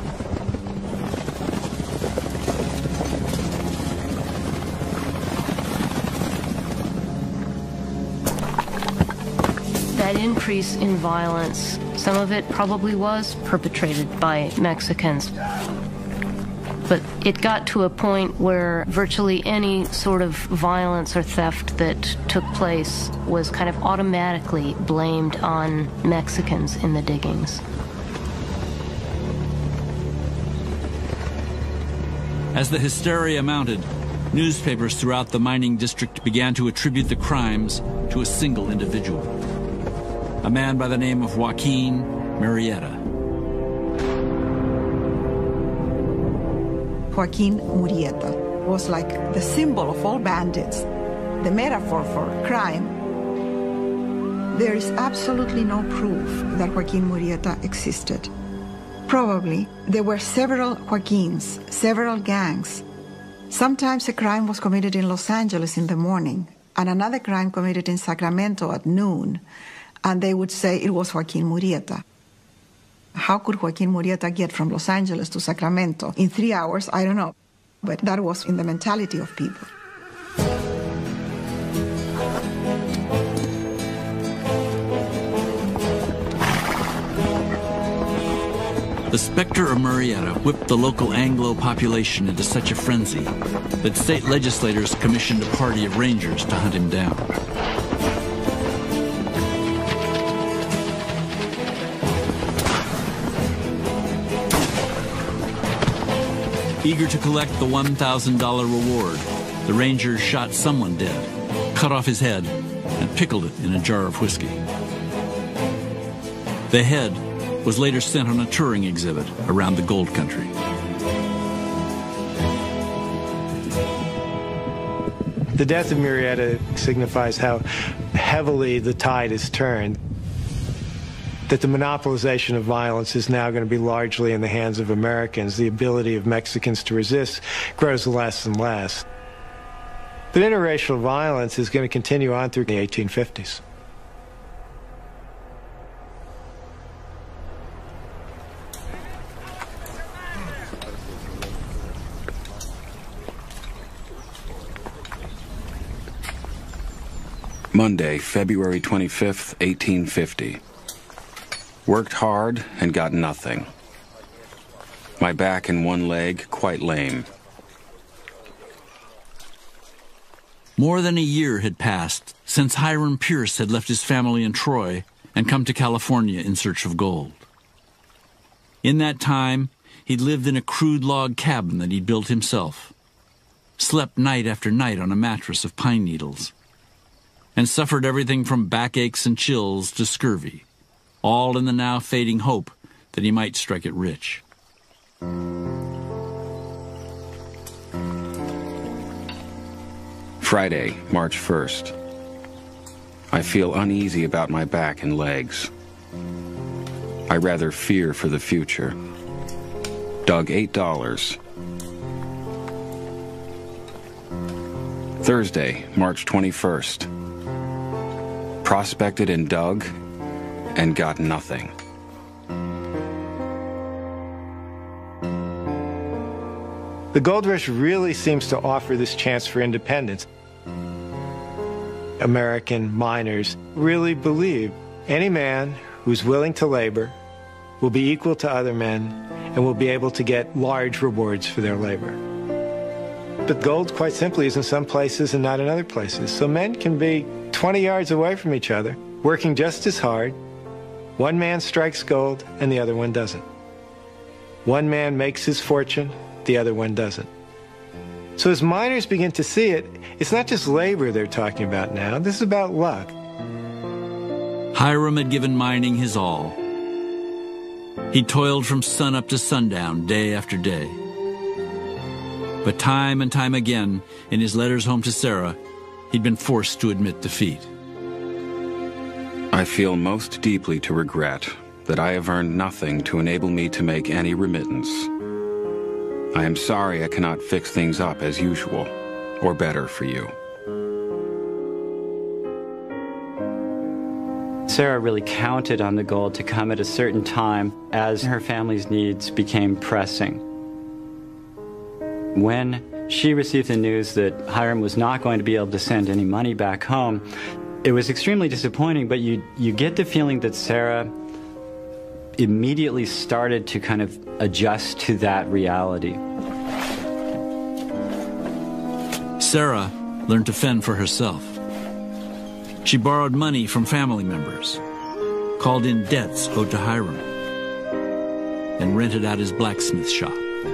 That increase in violence, some of it probably was perpetrated by Mexicans. But it got to a point where virtually any sort of violence or theft that took place was kind of automatically blamed on Mexicans in the diggings. As the hysteria mounted, newspapers throughout the mining district began to attribute the crimes to a single individual, a man by the name of Joaquin Murrieta. Joaquin Murrieta was like the symbol of all bandits, the metaphor for crime. There is absolutely no proof that Joaquin Murrieta existed. Probably there were several Joaquins, several gangs. Sometimes a crime was committed in Los Angeles in the morning, and another crime committed in Sacramento at noon, and they would say it was Joaquin Murrieta. How could Joaquin Murrieta get from Los Angeles to Sacramento in three hours? I don't know. But that was in the mentality of people. The specter of Murrieta whipped the local Anglo population into such a frenzy that state legislators commissioned a party of rangers to hunt him down. Eager to collect the one thousand dollar reward, the rangers shot someone dead, cut off his head, and pickled it in a jar of whiskey. The head was later sent on a touring exhibit around the gold country. The death of Murrieta signifies how heavily the tide has turned, that the monopolization of violence is now going to be largely in the hands of Americans. The ability of Mexicans to resist grows less and less. But interracial violence is going to continue on through the eighteen fifties. Monday, February twenty-fifth, eighteen fifty. Worked hard and got nothing. My back and one leg quite lame. More than a year had passed since Hiram Pierce had left his family in Troy and come to California in search of gold. In that time, he'd lived in a crude log cabin that he'd built himself, slept night after night on a mattress of pine needles, and suffered everything from backaches and chills to scurvy all in the now fading hope that he might strike it rich. Friday, March first. I feel uneasy about my back and legs. I rather fear for the future. Dug eight dollars. Thursday, March twenty-first. Prospected and dug and got nothing. The gold rush really seems to offer this chance for independence. American miners really believe any man who's willing to labor will be equal to other men and will be able to get large rewards for their labor. But gold, quite simply, is in some places and not in other places. So men can be twenty yards away from each other, working just as hard. One man strikes gold and the other one doesn't. One man makes his fortune, the other one doesn't. So as miners begin to see it, it's not just labor they're talking about now. This is about luck. Hiram had given mining his all. He toiled from sunup to sundown, day after day. But time and time again, in his letters home to Sarah, he'd been forced to admit defeat. I feel most deeply to regret that I have earned nothing to enable me to make any remittance. I am sorry I cannot fix things up as usual, or better for you. Sarah really counted on the gold to come at a certain time as her family's needs became pressing. When she received the news that Hiram was not going to be able to send any money back home, it was extremely disappointing, but you, you get the feeling that Sarah immediately started to kind of adjust to that reality. Sarah learned to fend for herself. She borrowed money from family members, called in debts owed to Hiram, and rented out his blacksmith shop.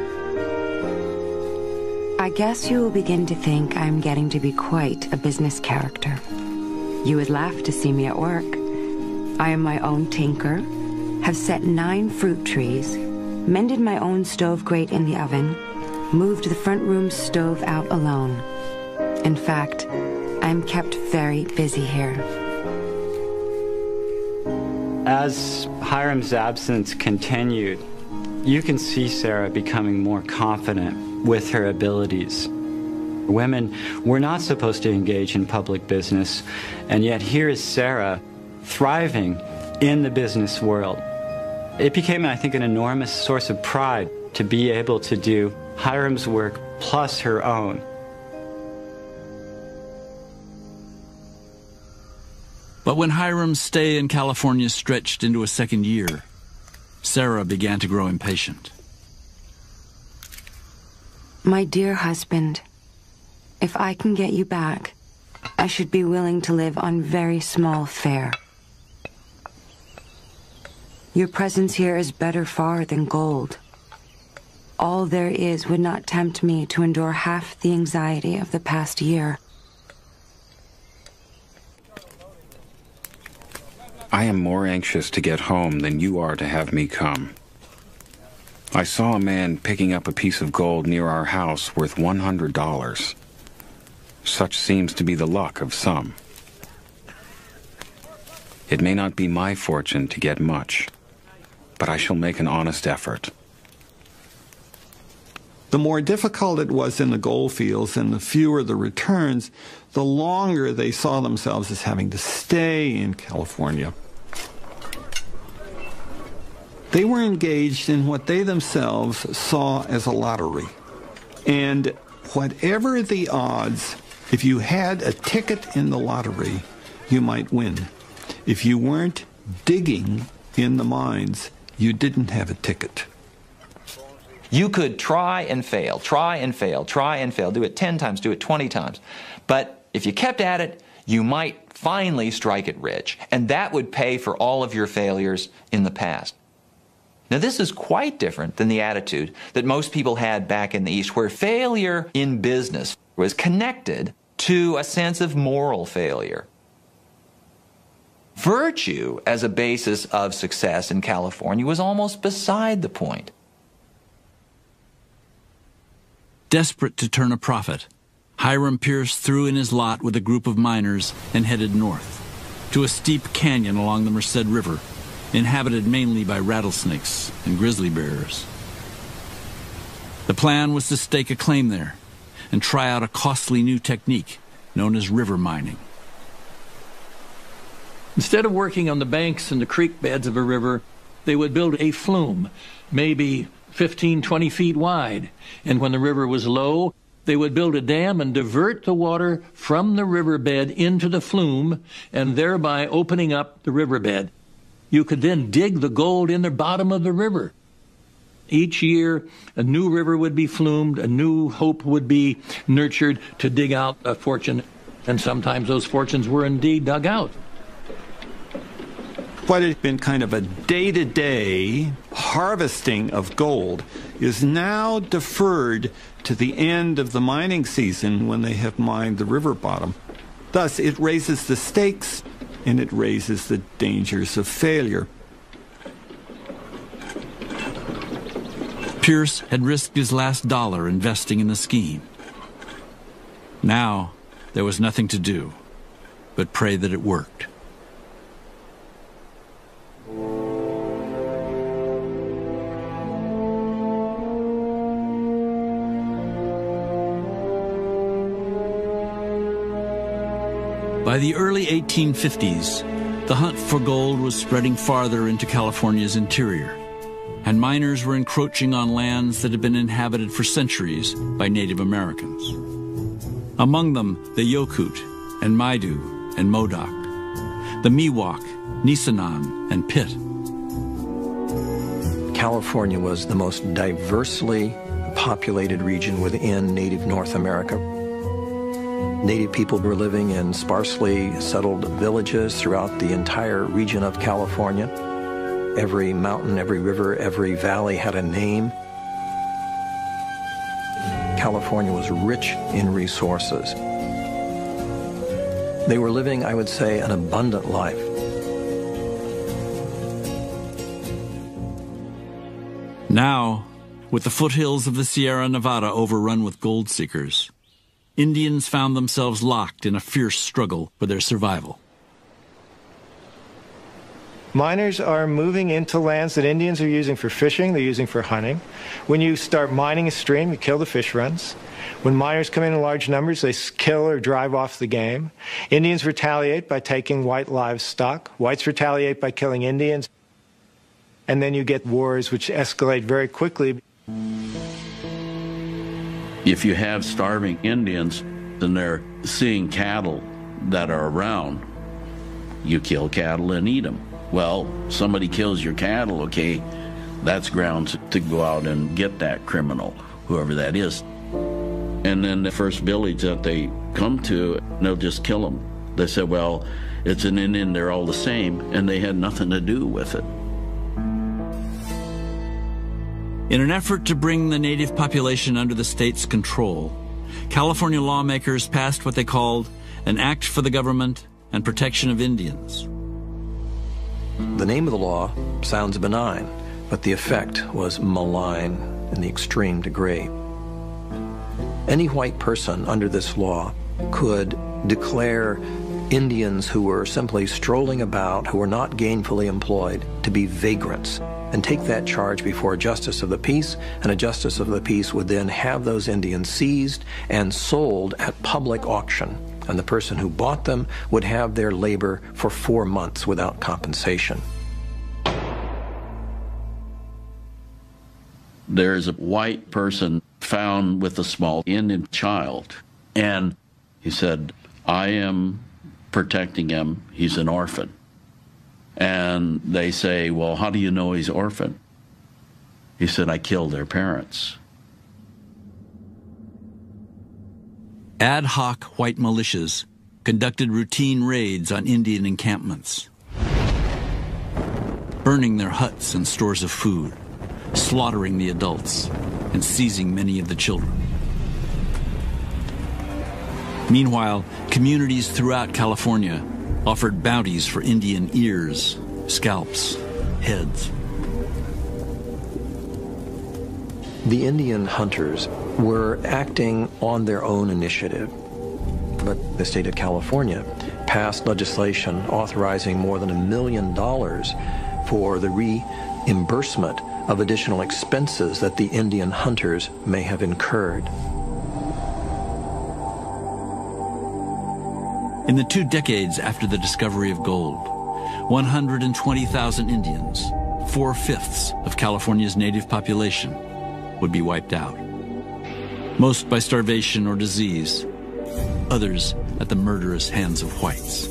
I guess you will begin to think I'm getting to be quite a business character. You would laugh to see me at work. I am my own tinker, have set nine fruit trees, mended my own stove grate in the oven, moved the front room stove out alone. In fact, I'm kept very busy here. As Hiram's absence continued, you can see Sarah becoming more confident with her abilities. Women were not supposed to engage in public business, and yet here is Sarah thriving in the business world. It became, I think, an enormous source of pride to be able to do Hiram's work plus her own. But when Hiram's stay in California stretched into a second year, Sarah began to grow impatient. My dear husband, if I can get you back, I should be willing to live on very small fare. Your presence here is better far than gold. All there is would not tempt me to endure half the anxiety of the past year. I am more anxious to get home than you are to have me come. I saw a man picking up a piece of gold near our house worth one hundred dollars. Such seems to be the luck of some. It may not be my fortune to get much, but I shall make an honest effort. The more difficult it was in the gold fields and the fewer the returns, the longer they saw themselves as having to stay in California. They were engaged in what they themselves saw as a lottery. And whatever the odds, if you had a ticket in the lottery, you might win. If you weren't digging in the mines, you didn't have a ticket. You could try and fail, try and fail, try and fail, do it ten times, do it twenty times. But if you kept at it, you might finally strike it rich. And that would pay for all of your failures in the past. Now, this is quite different than the attitude that most people had back in the East, where failure in business was connected to a sense of moral failure. Virtue as a basis of success in California was almost beside the point. Desperate to turn a profit, Hiram Pierce threw in his lot with a group of miners and headed north to a steep canyon along the Merced River, inhabited mainly by rattlesnakes and grizzly bears. The plan was to stake a claim there and try out a costly new technique known as river mining. Instead of working on the banks and the creek beds of a river, they would build a flume, maybe fifteen, twenty feet wide. And when the river was low, they would build a dam and divert the water from the riverbed into the flume, and thereby opening up the riverbed. You could then dig the gold in the bottom of the river. Each year, a new river would be flumed, a new hope would be nurtured to dig out a fortune, and sometimes those fortunes were indeed dug out. What had been kind of a day-to-day harvesting of gold is now deferred to the end of the mining season when they have mined the river bottom. Thus, it raises the stakes and it raises the dangers of failure. Pierce had risked his last dollar investing in the scheme. Now, there was nothing to do but pray that it worked. By the early eighteen fifties, the hunt for gold was spreading farther into California's interior, and miners were encroaching on lands that had been inhabited for centuries by Native Americans. Among them, the Yokut and Maidu and Modoc, the Miwok, Nisenan, and Pitt. California was the most diversely populated region within Native North America. Native people were living in sparsely settled villages throughout the entire region of California. Every mountain, every river, every valley had a name. California was rich in resources. They were living, I would say, an abundant life. Now, with the foothills of the Sierra Nevada overrun with gold seekers, Indians found themselves locked in a fierce struggle for their survival. Miners are moving into lands that Indians are using for fishing, they're using for hunting. When you start mining a stream, you kill the fish runs. When miners come in in large numbers, they kill or drive off the game. Indians retaliate by taking white livestock. Whites retaliate by killing Indians. And then you get wars which escalate very quickly. If you have starving Indians and they're seeing cattle that are around, you kill cattle and eat them. Well, somebody kills your cattle, okay, that's grounds to go out and get that criminal, whoever that is. And then the first village that they come to, they'll just kill them. They say, well, it's an Indian, they're all the same, and they had nothing to do with it. In an effort to bring the native population under the state's control, California lawmakers passed what they called an Act for the Government and Protection of Indians. The name of the law sounds benign, but the effect was malign in the extreme degree. Any white person under this law could declare Indians who were simply strolling about, who were not gainfully employed, to be vagrants, and take that charge before a justice of the peace, and a justice of the peace would then have those Indians seized and sold at public auction. And the person who bought them would have their labor for four months without compensation. There's a white person found with a small Indian child, and he said, I am protecting him, he's an orphan. And they say, well, how do you know he's orphan? He said, I killed their parents. Ad hoc white militias conducted routine raids on Indian encampments, burning their huts and stores of food, slaughtering the adults, and seizing many of the children. Meanwhile, communities throughout California offered bounties for Indian ears, scalps, heads. The Indian hunters were acting on their own initiative, but the state of California passed legislation authorizing more than a million dollars for the reimbursement of additional expenses that the Indian hunters may have incurred. In the two decades after the discovery of gold, one hundred twenty thousand Indians, four-fifths of California's native population, would be wiped out. Most by starvation or disease, others at the murderous hands of whites.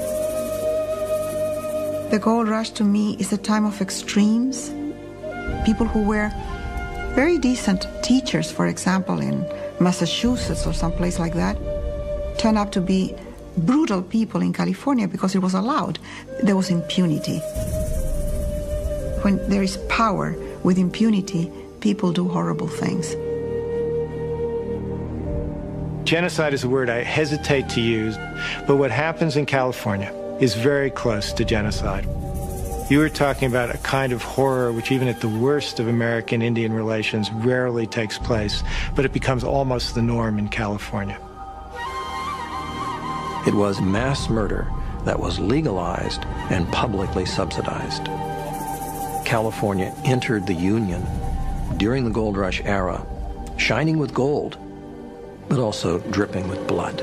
The gold rush to me is a time of extremes. People who were very decent teachers, for example, in Massachusetts or someplace like that, turned out to be brutal people in California because it was allowed. There was impunity. When there is power with impunity, people do horrible things. Genocide is a word I hesitate to use, but what happens in California is very close to genocide. You were talking about a kind of horror which even at the worst of American-Indian relations rarely takes place, but it becomes almost the norm in California. It was mass murder that was legalized and publicly subsidized. California entered the Union during the gold rush era, shining with gold, but also dripping with blood.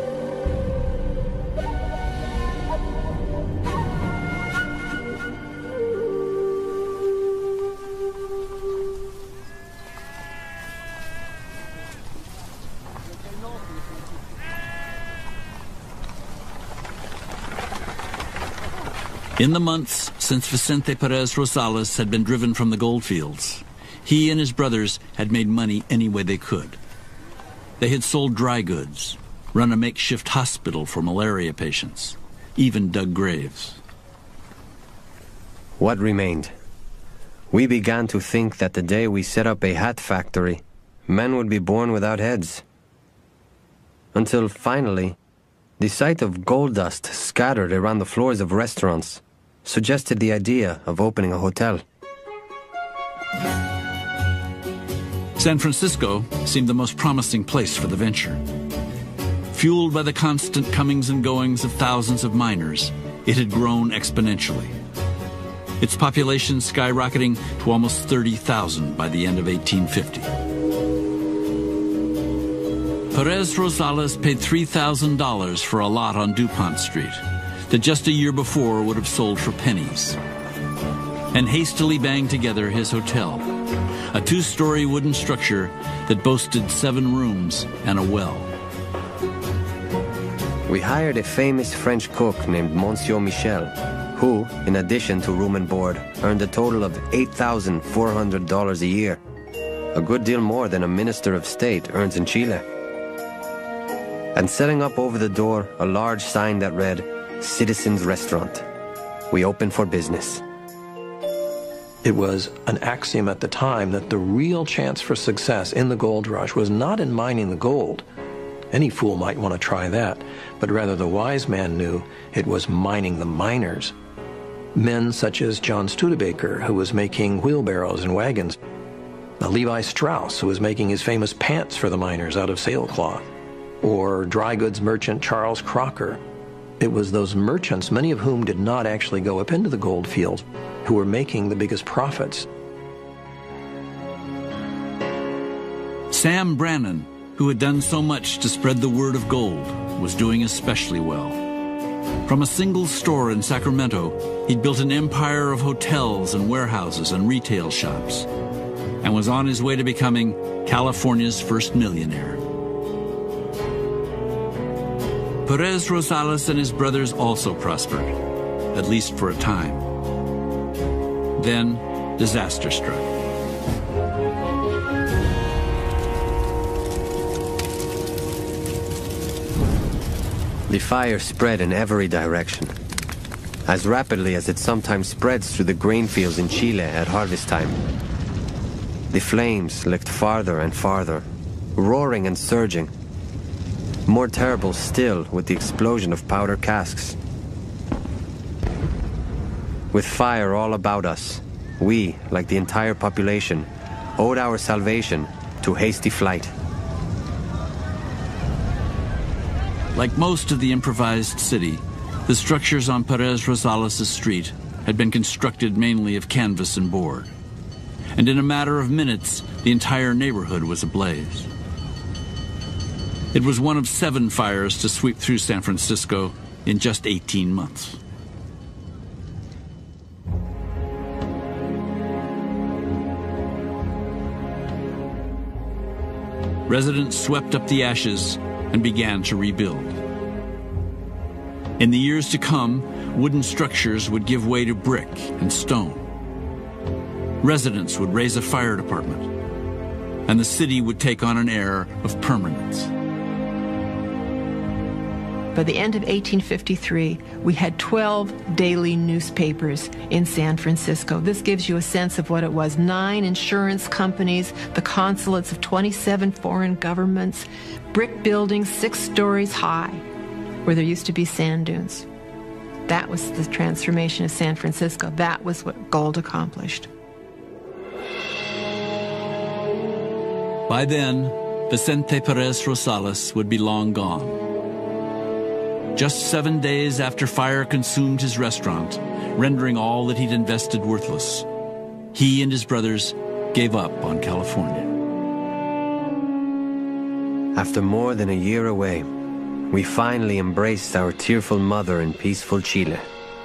In the months since Vicente Perez Rosales had been driven from the goldfields, he and his brothers had made money any way they could. They had sold dry goods, run a makeshift hospital for malaria patients, even dug graves. What remained? We began to think that the day we set up a hat factory, men would be born without heads. Until finally, the sight of gold dust scattered around the floors of restaurants suggested the idea of opening a hotel. San Francisco seemed the most promising place for the venture. Fueled by the constant comings and goings of thousands of miners, it had grown exponentially. Its population skyrocketing to almost thirty thousand by the end of eighteen fifty. Perez Rosales paid three thousand dollars for a lot on DuPont Street that just a year before would have sold for pennies, and hastily banged together his hotel, a two-story wooden structure that boasted seven rooms and a well. We hired a famous French cook named Monsieur Michel, who, in addition to room and board, earned a total of eight thousand four hundred dollars a year, a good deal more than a minister of state earns in Chile. And setting up over the door a large sign that read, Citizens Restaurant. We opened for business. It was an axiom at the time that the real chance for success in the gold rush was not in mining the gold. Any fool might want to try that, but rather the wise man knew it was mining the miners. Men such as John Studebaker, who was making wheelbarrows and wagons, Levi Strauss, who was making his famous pants for the miners out of sailcloth, or dry goods merchant Charles Crocker. It was those merchants, many of whom did not actually go up into the gold fields, who were making the biggest profits. Sam Brannan, who had done so much to spread the word of gold, was doing especially well. From a single store in Sacramento, he'd built an empire of hotels and warehouses and retail shops, and was on his way to becoming California's first millionaire. Perez Rosales and his brothers also prospered, at least for a time. Then, disaster struck. The fire spread in every direction, as rapidly as it sometimes spreads through the grain fields in Chile at harvest time. The flames licked farther and farther, roaring and surging. More terrible still with the explosion of powder casks, With fire all about us, we, like the entire population, owed our salvation to hasty flight. Like most of the improvised city, the structures on Perez Rosales' street had been constructed mainly of canvas and board. And in a matter of minutes, the entire neighborhood was ablaze. It was one of seven fires to sweep through San Francisco in just eighteen months. Residents swept up the ashes and began to rebuild. In the years to come, wooden structures would give way to brick and stone. Residents would raise a fire department, and the city would take on an air of permanence. By the end of eighteen fifty-three, we had twelve daily newspapers in San Francisco. This gives you a sense of what it was. Nine insurance companies, the consulates of twenty-seven foreign governments, brick buildings six stories high, where there used to be sand dunes. That was the transformation of San Francisco. That was what gold accomplished. By then, Vicente Perez Rosales would be long gone. Just seven days after fire consumed his restaurant, rendering all that he'd invested worthless, he and his brothers gave up on California. After more than a year away, we finally embraced our tearful mother in peaceful Chile.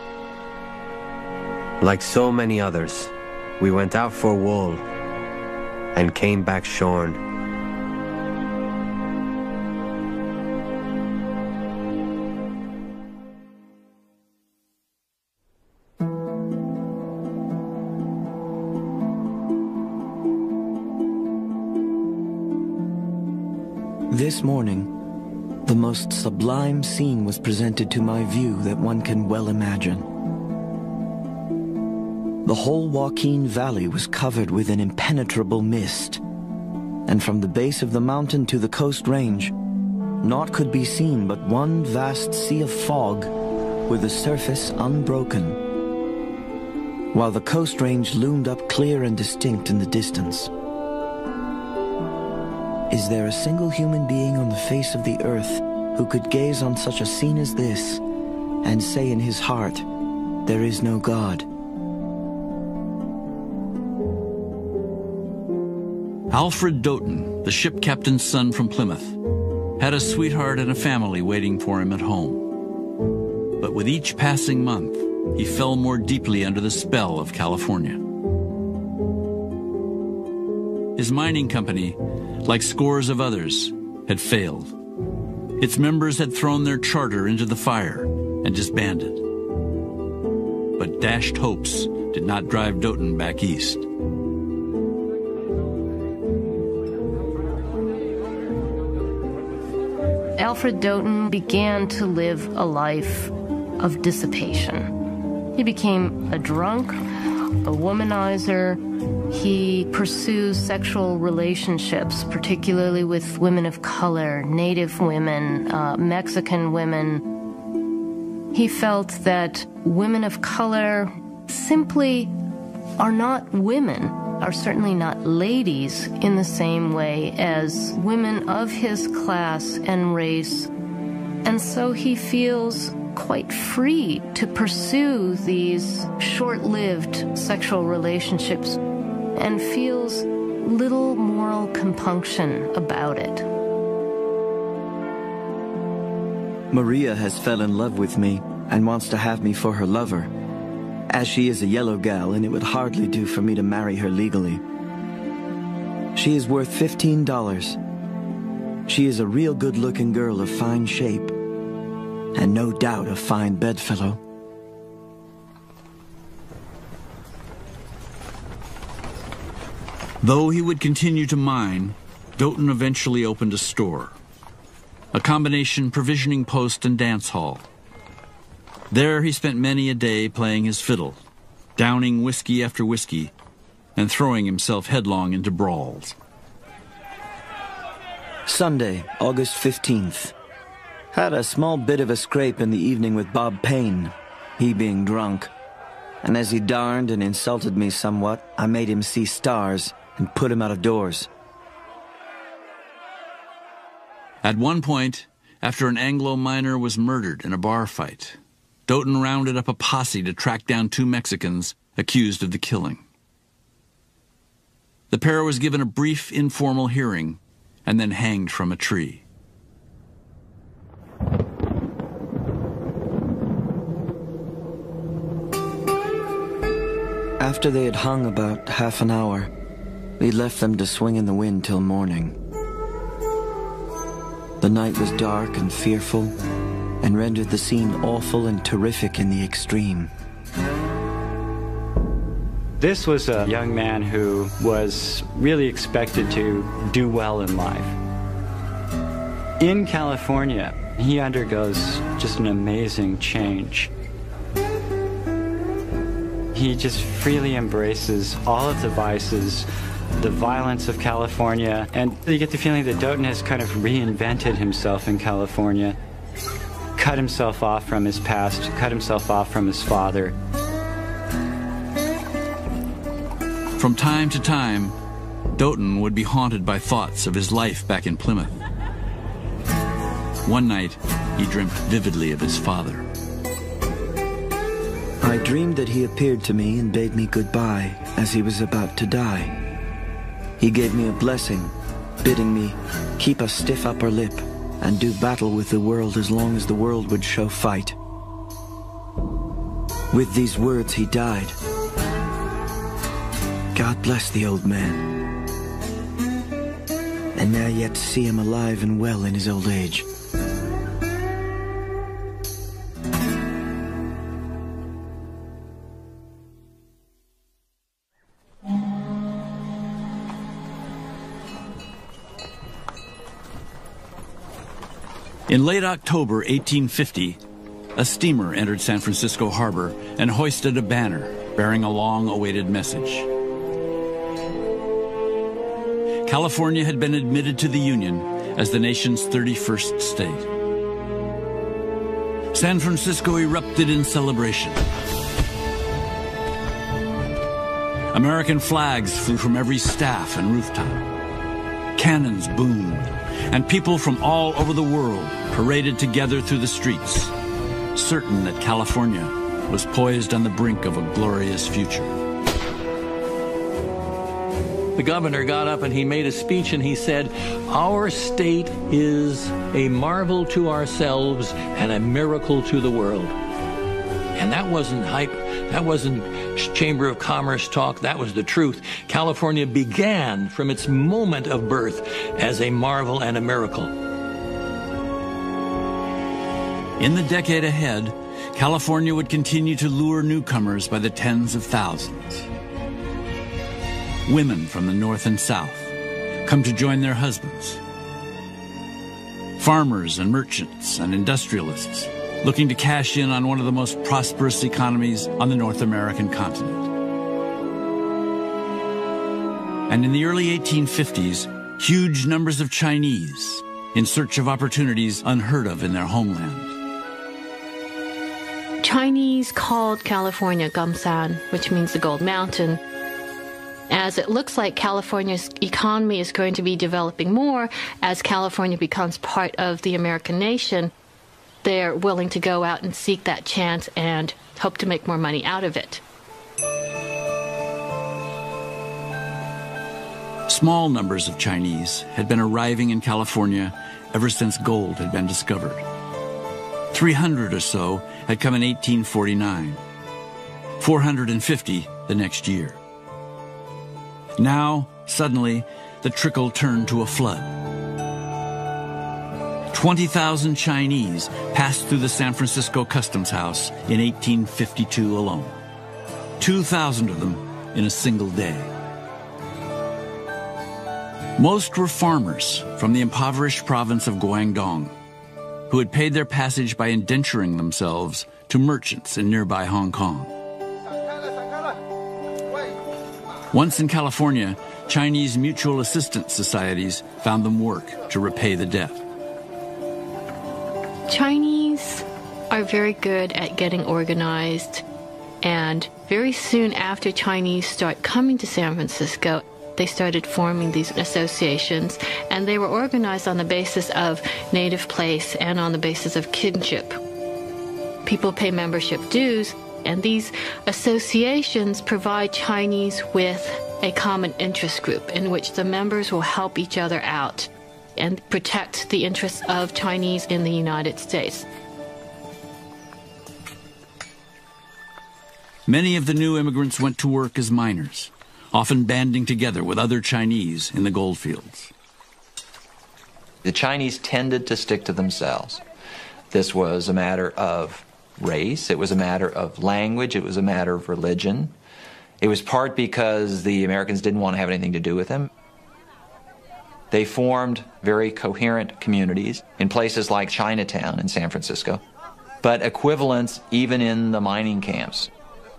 Like so many others, we went out for wool and came back shorn. This morning, the most sublime scene was presented to my view that one can well imagine. The whole Joaquin Valley was covered with an impenetrable mist, and from the base of the mountain to the coast range, naught could be seen but one vast sea of fog with the surface unbroken, while the coast range loomed up clear and distinct in the distance. Is there a single human being on the face of the earth who could gaze on such a scene as this and say in his heart, there is no God? Alfred Doughton, the ship captain's son from Plymouth, had a sweetheart and a family waiting for him at home. But with each passing month, he fell more deeply under the spell of California. His mining company, like scores of others, had failed. Its members had thrown their charter into the fire and disbanded. But dashed hopes did not drive Doughton back east. Alfred Doughton began to live a life of dissipation. He became a drunk, a womanizer. He pursues sexual relationships, particularly with women of color, Native women, uh, Mexican women. He felt that women of color simply are not women, are certainly not ladies in the same way as women of his class and race. And so he feels quite free to pursue these short-lived sexual relationships and feels little moral compunction about it. Maria has fell in love with me and wants to have me for her lover, as she is a yellow gal and it would hardly do for me to marry her legally. She is worth fifteen dollars. She is a real good-looking girl of fine shape, and no doubt a fine bedfellow. Though he would continue to mine, Doughton eventually opened a store, a combination provisioning post and dance hall. There he spent many a day playing his fiddle, downing whiskey after whiskey, and throwing himself headlong into brawls. Sunday, August fifteenth. Had a small bit of a scrape in the evening with Bob Payne, he being drunk. and as he darned and insulted me somewhat, I made him see stars and put him out of doors. At one point, after an Anglo miner was murdered in a bar fight, Doughton rounded up a posse to track down two Mexicans accused of the killing. The pair was given a brief informal hearing and then hanged from a tree. After they had hung about half an hour, we left them to swing in the wind till morning. The night was dark and fearful, and rendered the scene awful and terrific in the extreme. This was a young man who was really expected to do well in life. In California, he undergoes just an amazing change. He just freely embraces all of the vices, the violence of California, and you get the feeling that Doughton has kind of reinvented himself in California, cut himself off from his past, cut himself off from his father. From time to time, Doughton would be haunted by thoughts of his life back in Plymouth. One night, he dreamt vividly of his father. I dreamed that he appeared to me and bade me goodbye as he was about to die. He gave me a blessing, bidding me keep a stiff upper lip and do battle with the world as long as the world would show fight. With these words he died. God bless the old man. And now yet to see him alive and well in his old age. In late October eighteen fifty, a steamer entered San Francisco harbor and hoisted a banner bearing a long-awaited message. California had been admitted to the Union as the nation's thirty-first state. San Francisco erupted in celebration. American flags flew from every staff and rooftop. Cannons boomed, and people from all over the world paraded together through the streets, certain that California was poised on the brink of a glorious future. The governor got up and he made a speech and he said, "Our state is a marvel to ourselves and a miracle to the world." And that wasn't hype. That wasn't Chamber of Commerce talk. That was the truth. California began from its moment of birth as a marvel and a miracle. In the decade ahead, California would continue to lure newcomers by the tens of thousands. Women from the north and south come to join their husbands. Farmers and merchants and industrialists looking to cash in on one of the most prosperous economies on the North American continent. And in the early eighteen fifties, huge numbers of Chinese in search of opportunities unheard of in their homeland. Chinese called California Gamsan, which means the Gold Mountain. As it looks like California's economy is going to be developing more as California becomes part of the American nation, they're willing to go out and seek that chance and hope to make more money out of it. Small numbers of Chinese had been arriving in California ever since gold had been discovered. three hundred or so had come in eighteen forty-nine, four hundred fifty the next year. Now, suddenly, the trickle turned to a flood. twenty thousand Chinese passed through the San Francisco Customs House in eighteen fifty-two alone. two thousand of them in a single day. Most were farmers from the impoverished province of Guangdong, who had paid their passage by indenturing themselves to merchants in nearby Hong Kong. Once in California, Chinese mutual assistance societies found them work to repay the debt. Chinese are very good at getting organized. And very soon after Chinese start coming to San Francisco, they started forming these associations, and they were organized on the basis of native place and on the basis of kinship. People pay membership dues, and these associations provide Chinese with a common interest group in which the members will help each other out and protect the interests of Chinese in the United States. Many of the new immigrants went to work as miners, often banding together with other Chinese in the gold fields. The Chinese tended to stick to themselves. This was a matter of race, it was a matter of language, it was a matter of religion. It was part because the Americans didn't want to have anything to do with them. They formed very coherent communities in places like Chinatown in San Francisco, but equivalents even in the mining camps.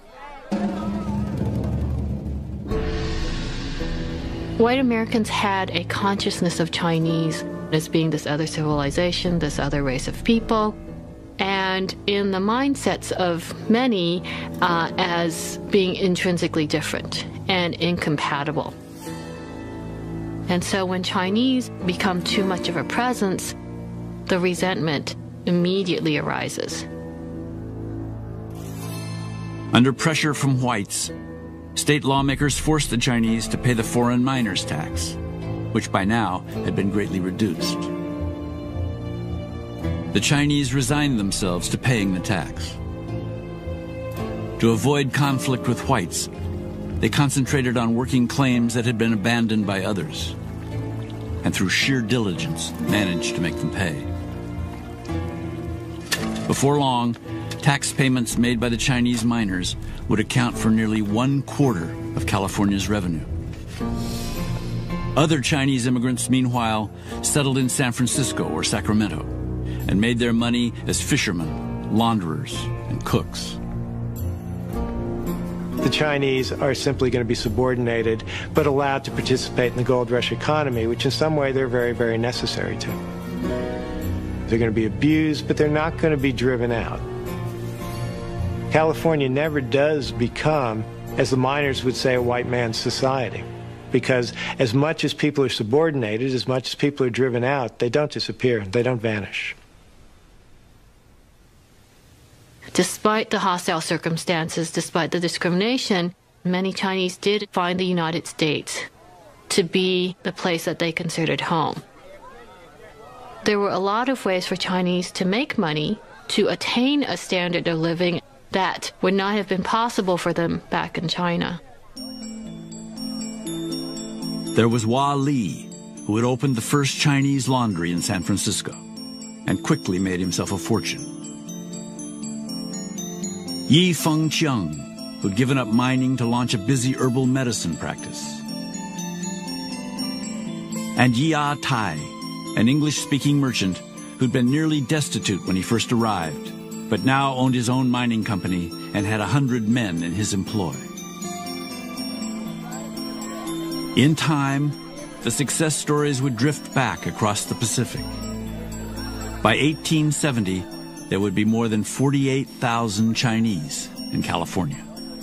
White Americans had a consciousness of Chinese as being this other civilization, this other race of people, and in the mindsets of many uh, as being intrinsically different and incompatible. And so when Chinese become too much of a presence, the resentment immediately arises. Under pressure from whites, state lawmakers forced the Chinese to pay the foreign miners' tax, which by now had been greatly reduced. The Chinese resigned themselves to paying the tax. To avoid conflict with whites, they concentrated on working claims that had been abandoned by others, and through sheer diligence managed to make them pay. Before long, tax payments made by the Chinese miners would account for nearly one quarter of California's revenue. Other Chinese immigrants, meanwhile, settled in San Francisco or Sacramento and made their money as fishermen, launderers, and cooks. The Chinese are simply going to be subordinated, but allowed to participate in the gold rush economy, which in some way they're very, very necessary to. They're going to be abused, but they're not going to be driven out. California never does become, as the miners would say, a white man's society. Because as much as people are subordinated, as much as people are driven out, they don't disappear, they don't vanish. Despite the hostile circumstances, despite the discrimination, many Chinese did find the United States to be the place that they considered home. There were a lot of ways for Chinese to make money, to attain a standard of living that would not have been possible for them back in China. There was Hua Li, who had opened the first Chinese laundry in San Francisco and quickly made himself a fortune. Yi Fengqiang, who'd given up mining to launch a busy herbal medicine practice. And Yia Tai, an English-speaking merchant who'd been nearly destitute when he first arrived, but now owned his own mining company and had a hundred men in his employ. In time, the success stories would drift back across the Pacific. By eighteen seventy, there would be more than forty-eight thousand Chinese in California.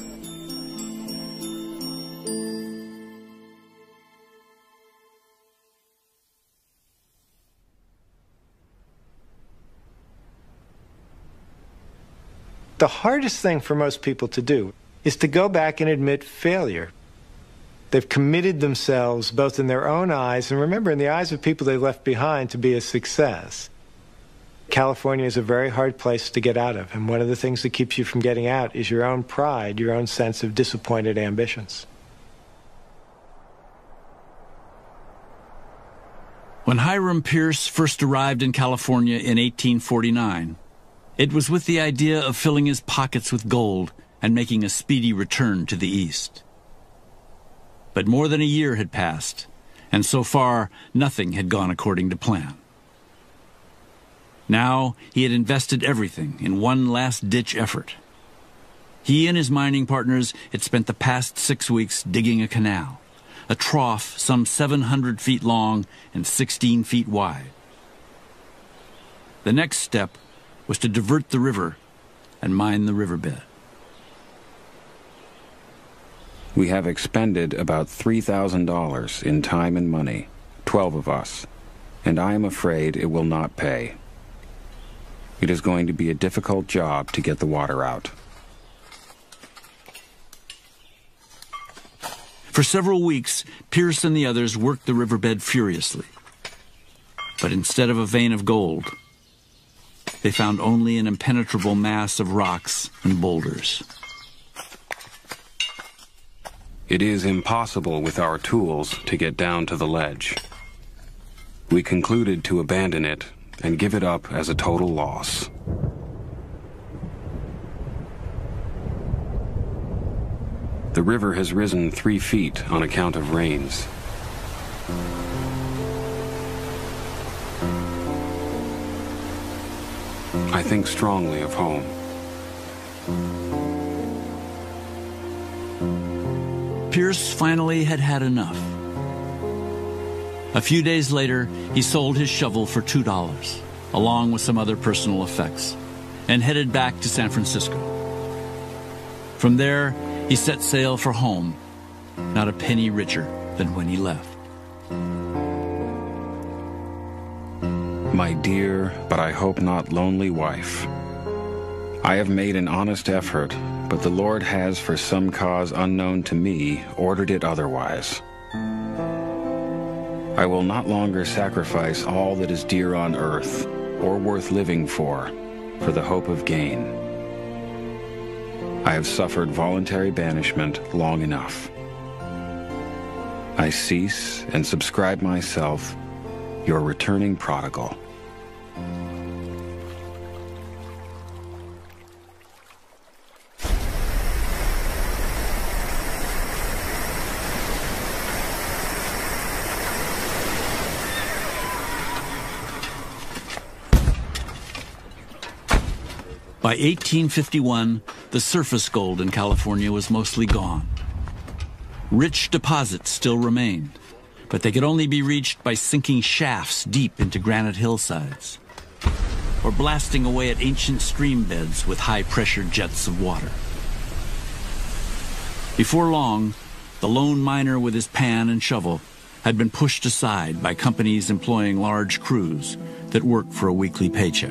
The hardest thing for most people to do is to go back and admit failure. They've committed themselves, both in their own eyes and, remember, in the eyes of people they left behind, to be a success. California is a very hard place to get out of, and one of the things that keeps you from getting out is your own pride, your own sense of disappointed ambitions. When Hiram Pierce first arrived in California in eighteen forty-nine, it was with the idea of filling his pockets with gold and making a speedy return to the East. But more than a year had passed, and so far nothing had gone according to plan. Now he had invested everything in one last-ditch effort. He and his mining partners had spent the past six weeks digging a canal, a trough some seven hundred feet long and sixteen feet wide. The next step was to divert the river and mine the riverbed. We have expended about three thousand dollars in time and money, twelve of us, and I am afraid it will not pay. It is going to be a difficult job to get the water out. For several weeks, Pierce and the others worked the riverbed furiously. But instead of a vein of gold, they found only an impenetrable mass of rocks and boulders. It is impossible with our tools to get down to the ledge. We concluded to abandon it and give it up as a total loss. The river has risen three feet on account of rains. I think strongly of home. Pierce finally had had enough. A few days later, he sold his shovel for two dollars, along with some other personal effects, and headed back to San Francisco. From there, he set sail for home, not a penny richer than when he left. My dear, but I hope not lonely wife, I have made an honest effort, but the Lord has, for some cause unknown to me, ordered it otherwise. I will not longer sacrifice all that is dear on earth, or worth living for, for the hope of gain. I have suffered voluntary banishment long enough. I cease and subscribe myself, your returning prodigal. By eighteen fifty-one, the surface gold in California was mostly gone. Rich deposits still remained, but they could only be reached by sinking shafts deep into granite hillsides, or blasting away at ancient stream beds with high-pressure jets of water. Before long, the lone miner with his pan and shovel had been pushed aside by companies employing large crews that worked for a weekly paycheck.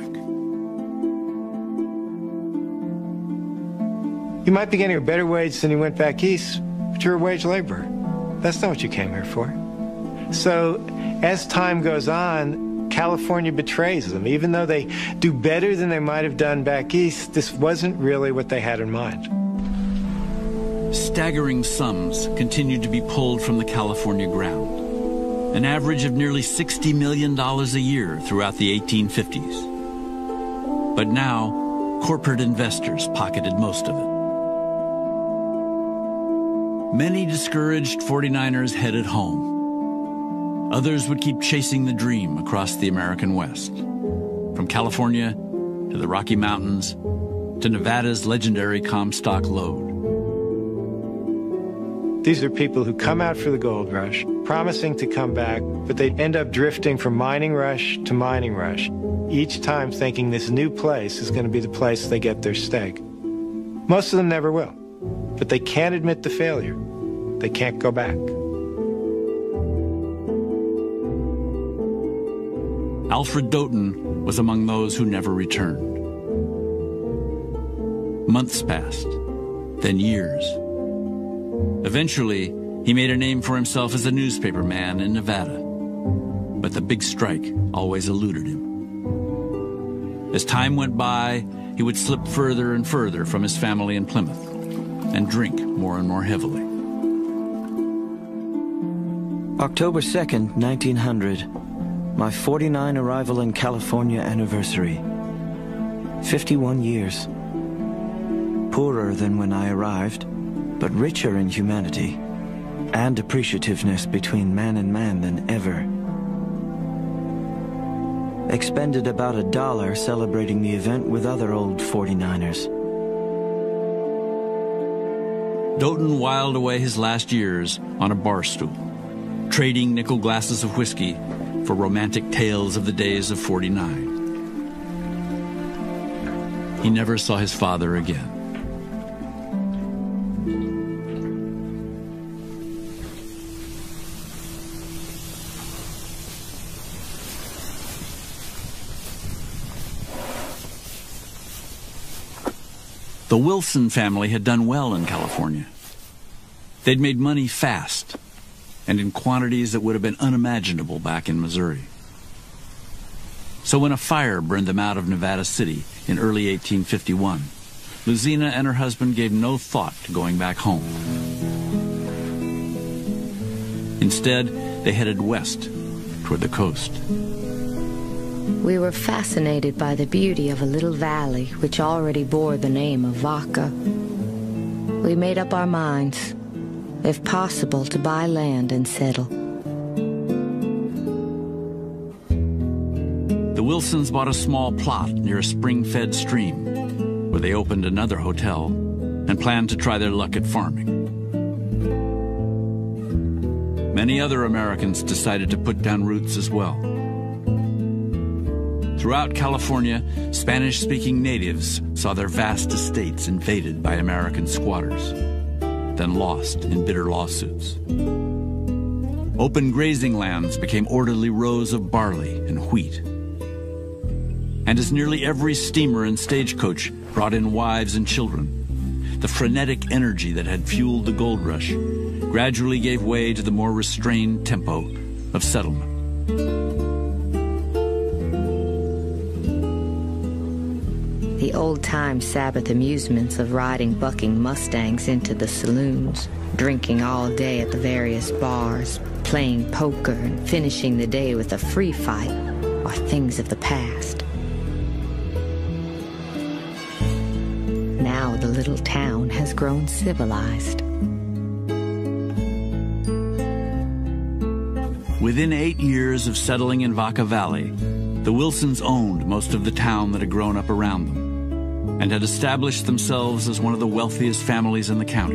You might be getting a better wage than you went back east, but you're a wage laborer. That's not what you came here for. So as time goes on, California betrays them. Even though they do better than they might have done back east, this wasn't really what they had in mind. Staggering sums continued to be pulled from the California ground, an average of nearly sixty million dollars a year throughout the eighteen fifties. But now, corporate investors pocketed most of it. Many discouraged forty-niners headed home. Others would keep chasing the dream across the American West, from California to the Rocky Mountains to Nevada's legendary Comstock Lode. These are people who come out for the gold rush, promising to come back, but they end up drifting from mining rush to mining rush, each time thinking this new place is going to be the place they get their stake. Most of them never will. But they can't admit the failure. They can't go back. Alfred Doughton was among those who never returned. Months passed, then years. Eventually, he made a name for himself as a newspaper man in Nevada. But the big strike always eluded him. As time went by, he would slip further and further from his family in Plymouth and drink more and more heavily. October second, nineteen hundred, my forty-nine arrival in California anniversary. fifty-one years. Poorer than when I arrived, but richer in humanity and appreciativeness between man and man than ever. Expended about a dollar celebrating the event with other old forty-niners. Doughton whiled away his last years on a bar stool, trading nickel glasses of whiskey for romantic tales of the days of forty-nine. He never saw his father again. The Wilson family had done well in California. They'd made money fast, and in quantities that would have been unimaginable back in Missouri. So when a fire burned them out of Nevada City in early eighteen fifty-one, Luzina and her husband gave no thought to going back home. Instead, they headed west toward the coast. We were fascinated by the beauty of a little valley which already bore the name of Vaca. We made up our minds, if possible, to buy land and settle. The Wilsons bought a small plot near a spring-fed stream, where they opened another hotel and planned to try their luck at farming. Many other Americans decided to put down roots as well. Throughout California, Spanish-speaking natives saw their vast estates invaded by American squatters, then lost in bitter lawsuits. Open grazing lands became orderly rows of barley and wheat. And as nearly every steamer and stagecoach brought in wives and children, the frenetic energy that had fueled the gold rush gradually gave way to the more restrained tempo of settlement. The old-time Sabbath amusements of riding bucking Mustangs into the saloons, drinking all day at the various bars, playing poker and finishing the day with a free fight are things of the past. Now the little town has grown civilized. Within eight years of settling in Vaca Valley, the Wilsons owned most of the town that had grown up around them and had established themselves as one of the wealthiest families in the county.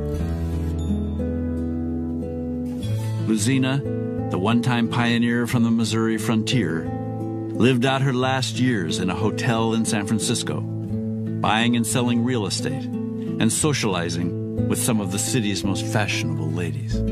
Luzina, the one-time pioneer from the Missouri frontier, lived out her last years in a hotel in San Francisco, buying and selling real estate and socializing with some of the city's most fashionable ladies.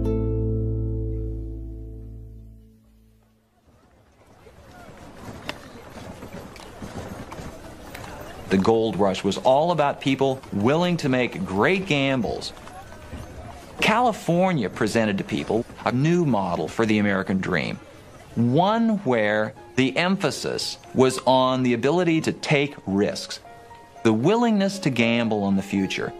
The gold rush was all about people willing to make great gambles. California presented to people a new model for the American dream, one where the emphasis was on the ability to take risks, the willingness to gamble on the future.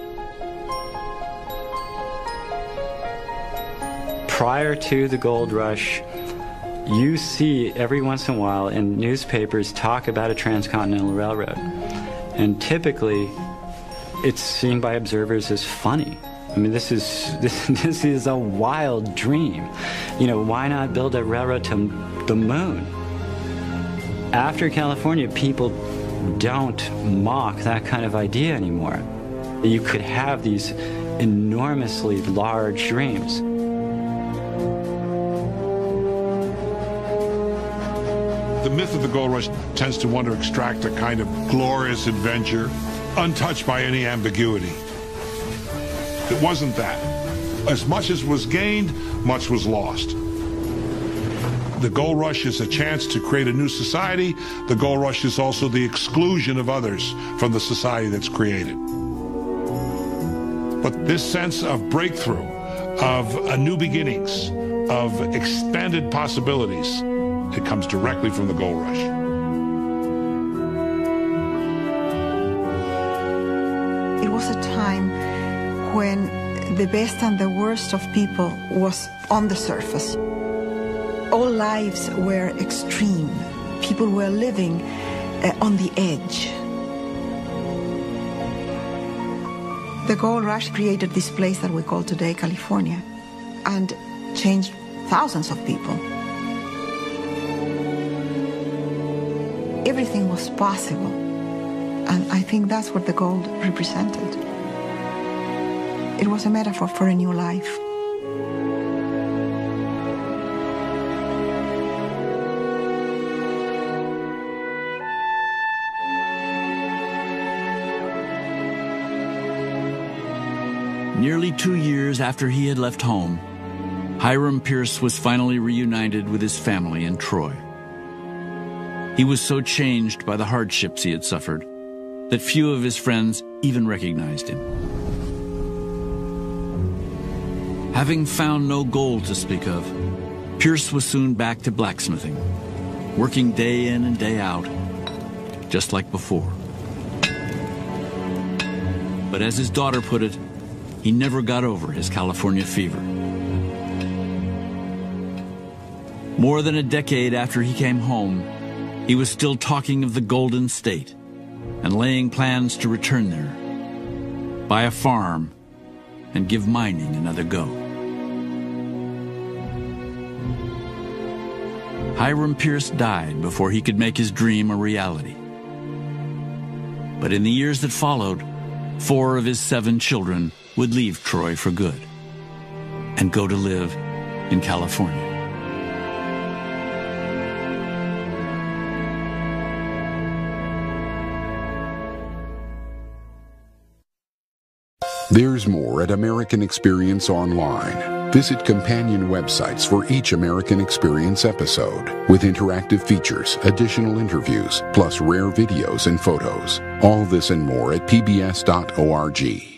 Prior to the gold rush, you see every once in a while in newspapers talk about a transcontinental railroad. And typically, it's seen by observers as funny. I mean, this is, this, this is a wild dream. You know, why not build a railroad to the moon? After California, people don't mock that kind of idea anymore. You could have these enormously large dreams. The myth of the gold rush tends to want to extract a kind of glorious adventure, untouched by any ambiguity. It wasn't that. As much as was gained, much was lost. The gold rush is a chance to create a new society. The gold rush is also the exclusion of others from the society that's created. But this sense of breakthrough, of uh, new beginnings, of expanded possibilities, it comes directly from the gold rush. It was a time when the best and the worst of people was on the surface. All lives were extreme. People were living uh, on the edge. The gold rush created this place that we call today California and changed thousands of people. Everything was possible, and I think that's what the gold represented. It was a metaphor for a new life. Nearly two years after he had left home, Hiram Pierce was finally reunited with his family in Troy. He was so changed by the hardships he had suffered that few of his friends even recognized him. Having found no gold to speak of, Pierce was soon back to blacksmithing, working day in and day out, just like before. But as his daughter put it, he never got over his California fever. More than a decade after he came home, he was still talking of the Golden State and laying plans to return there, buy a farm, and give mining another go. Hiram Pierce died before he could make his dream a reality. But in the years that followed, four of his seven children would leave Troy for good and go to live in California. There's more at American Experience Online. Visit companion websites for each American Experience episode with interactive features, additional interviews, plus rare videos and photos. All this and more at P B S dot org.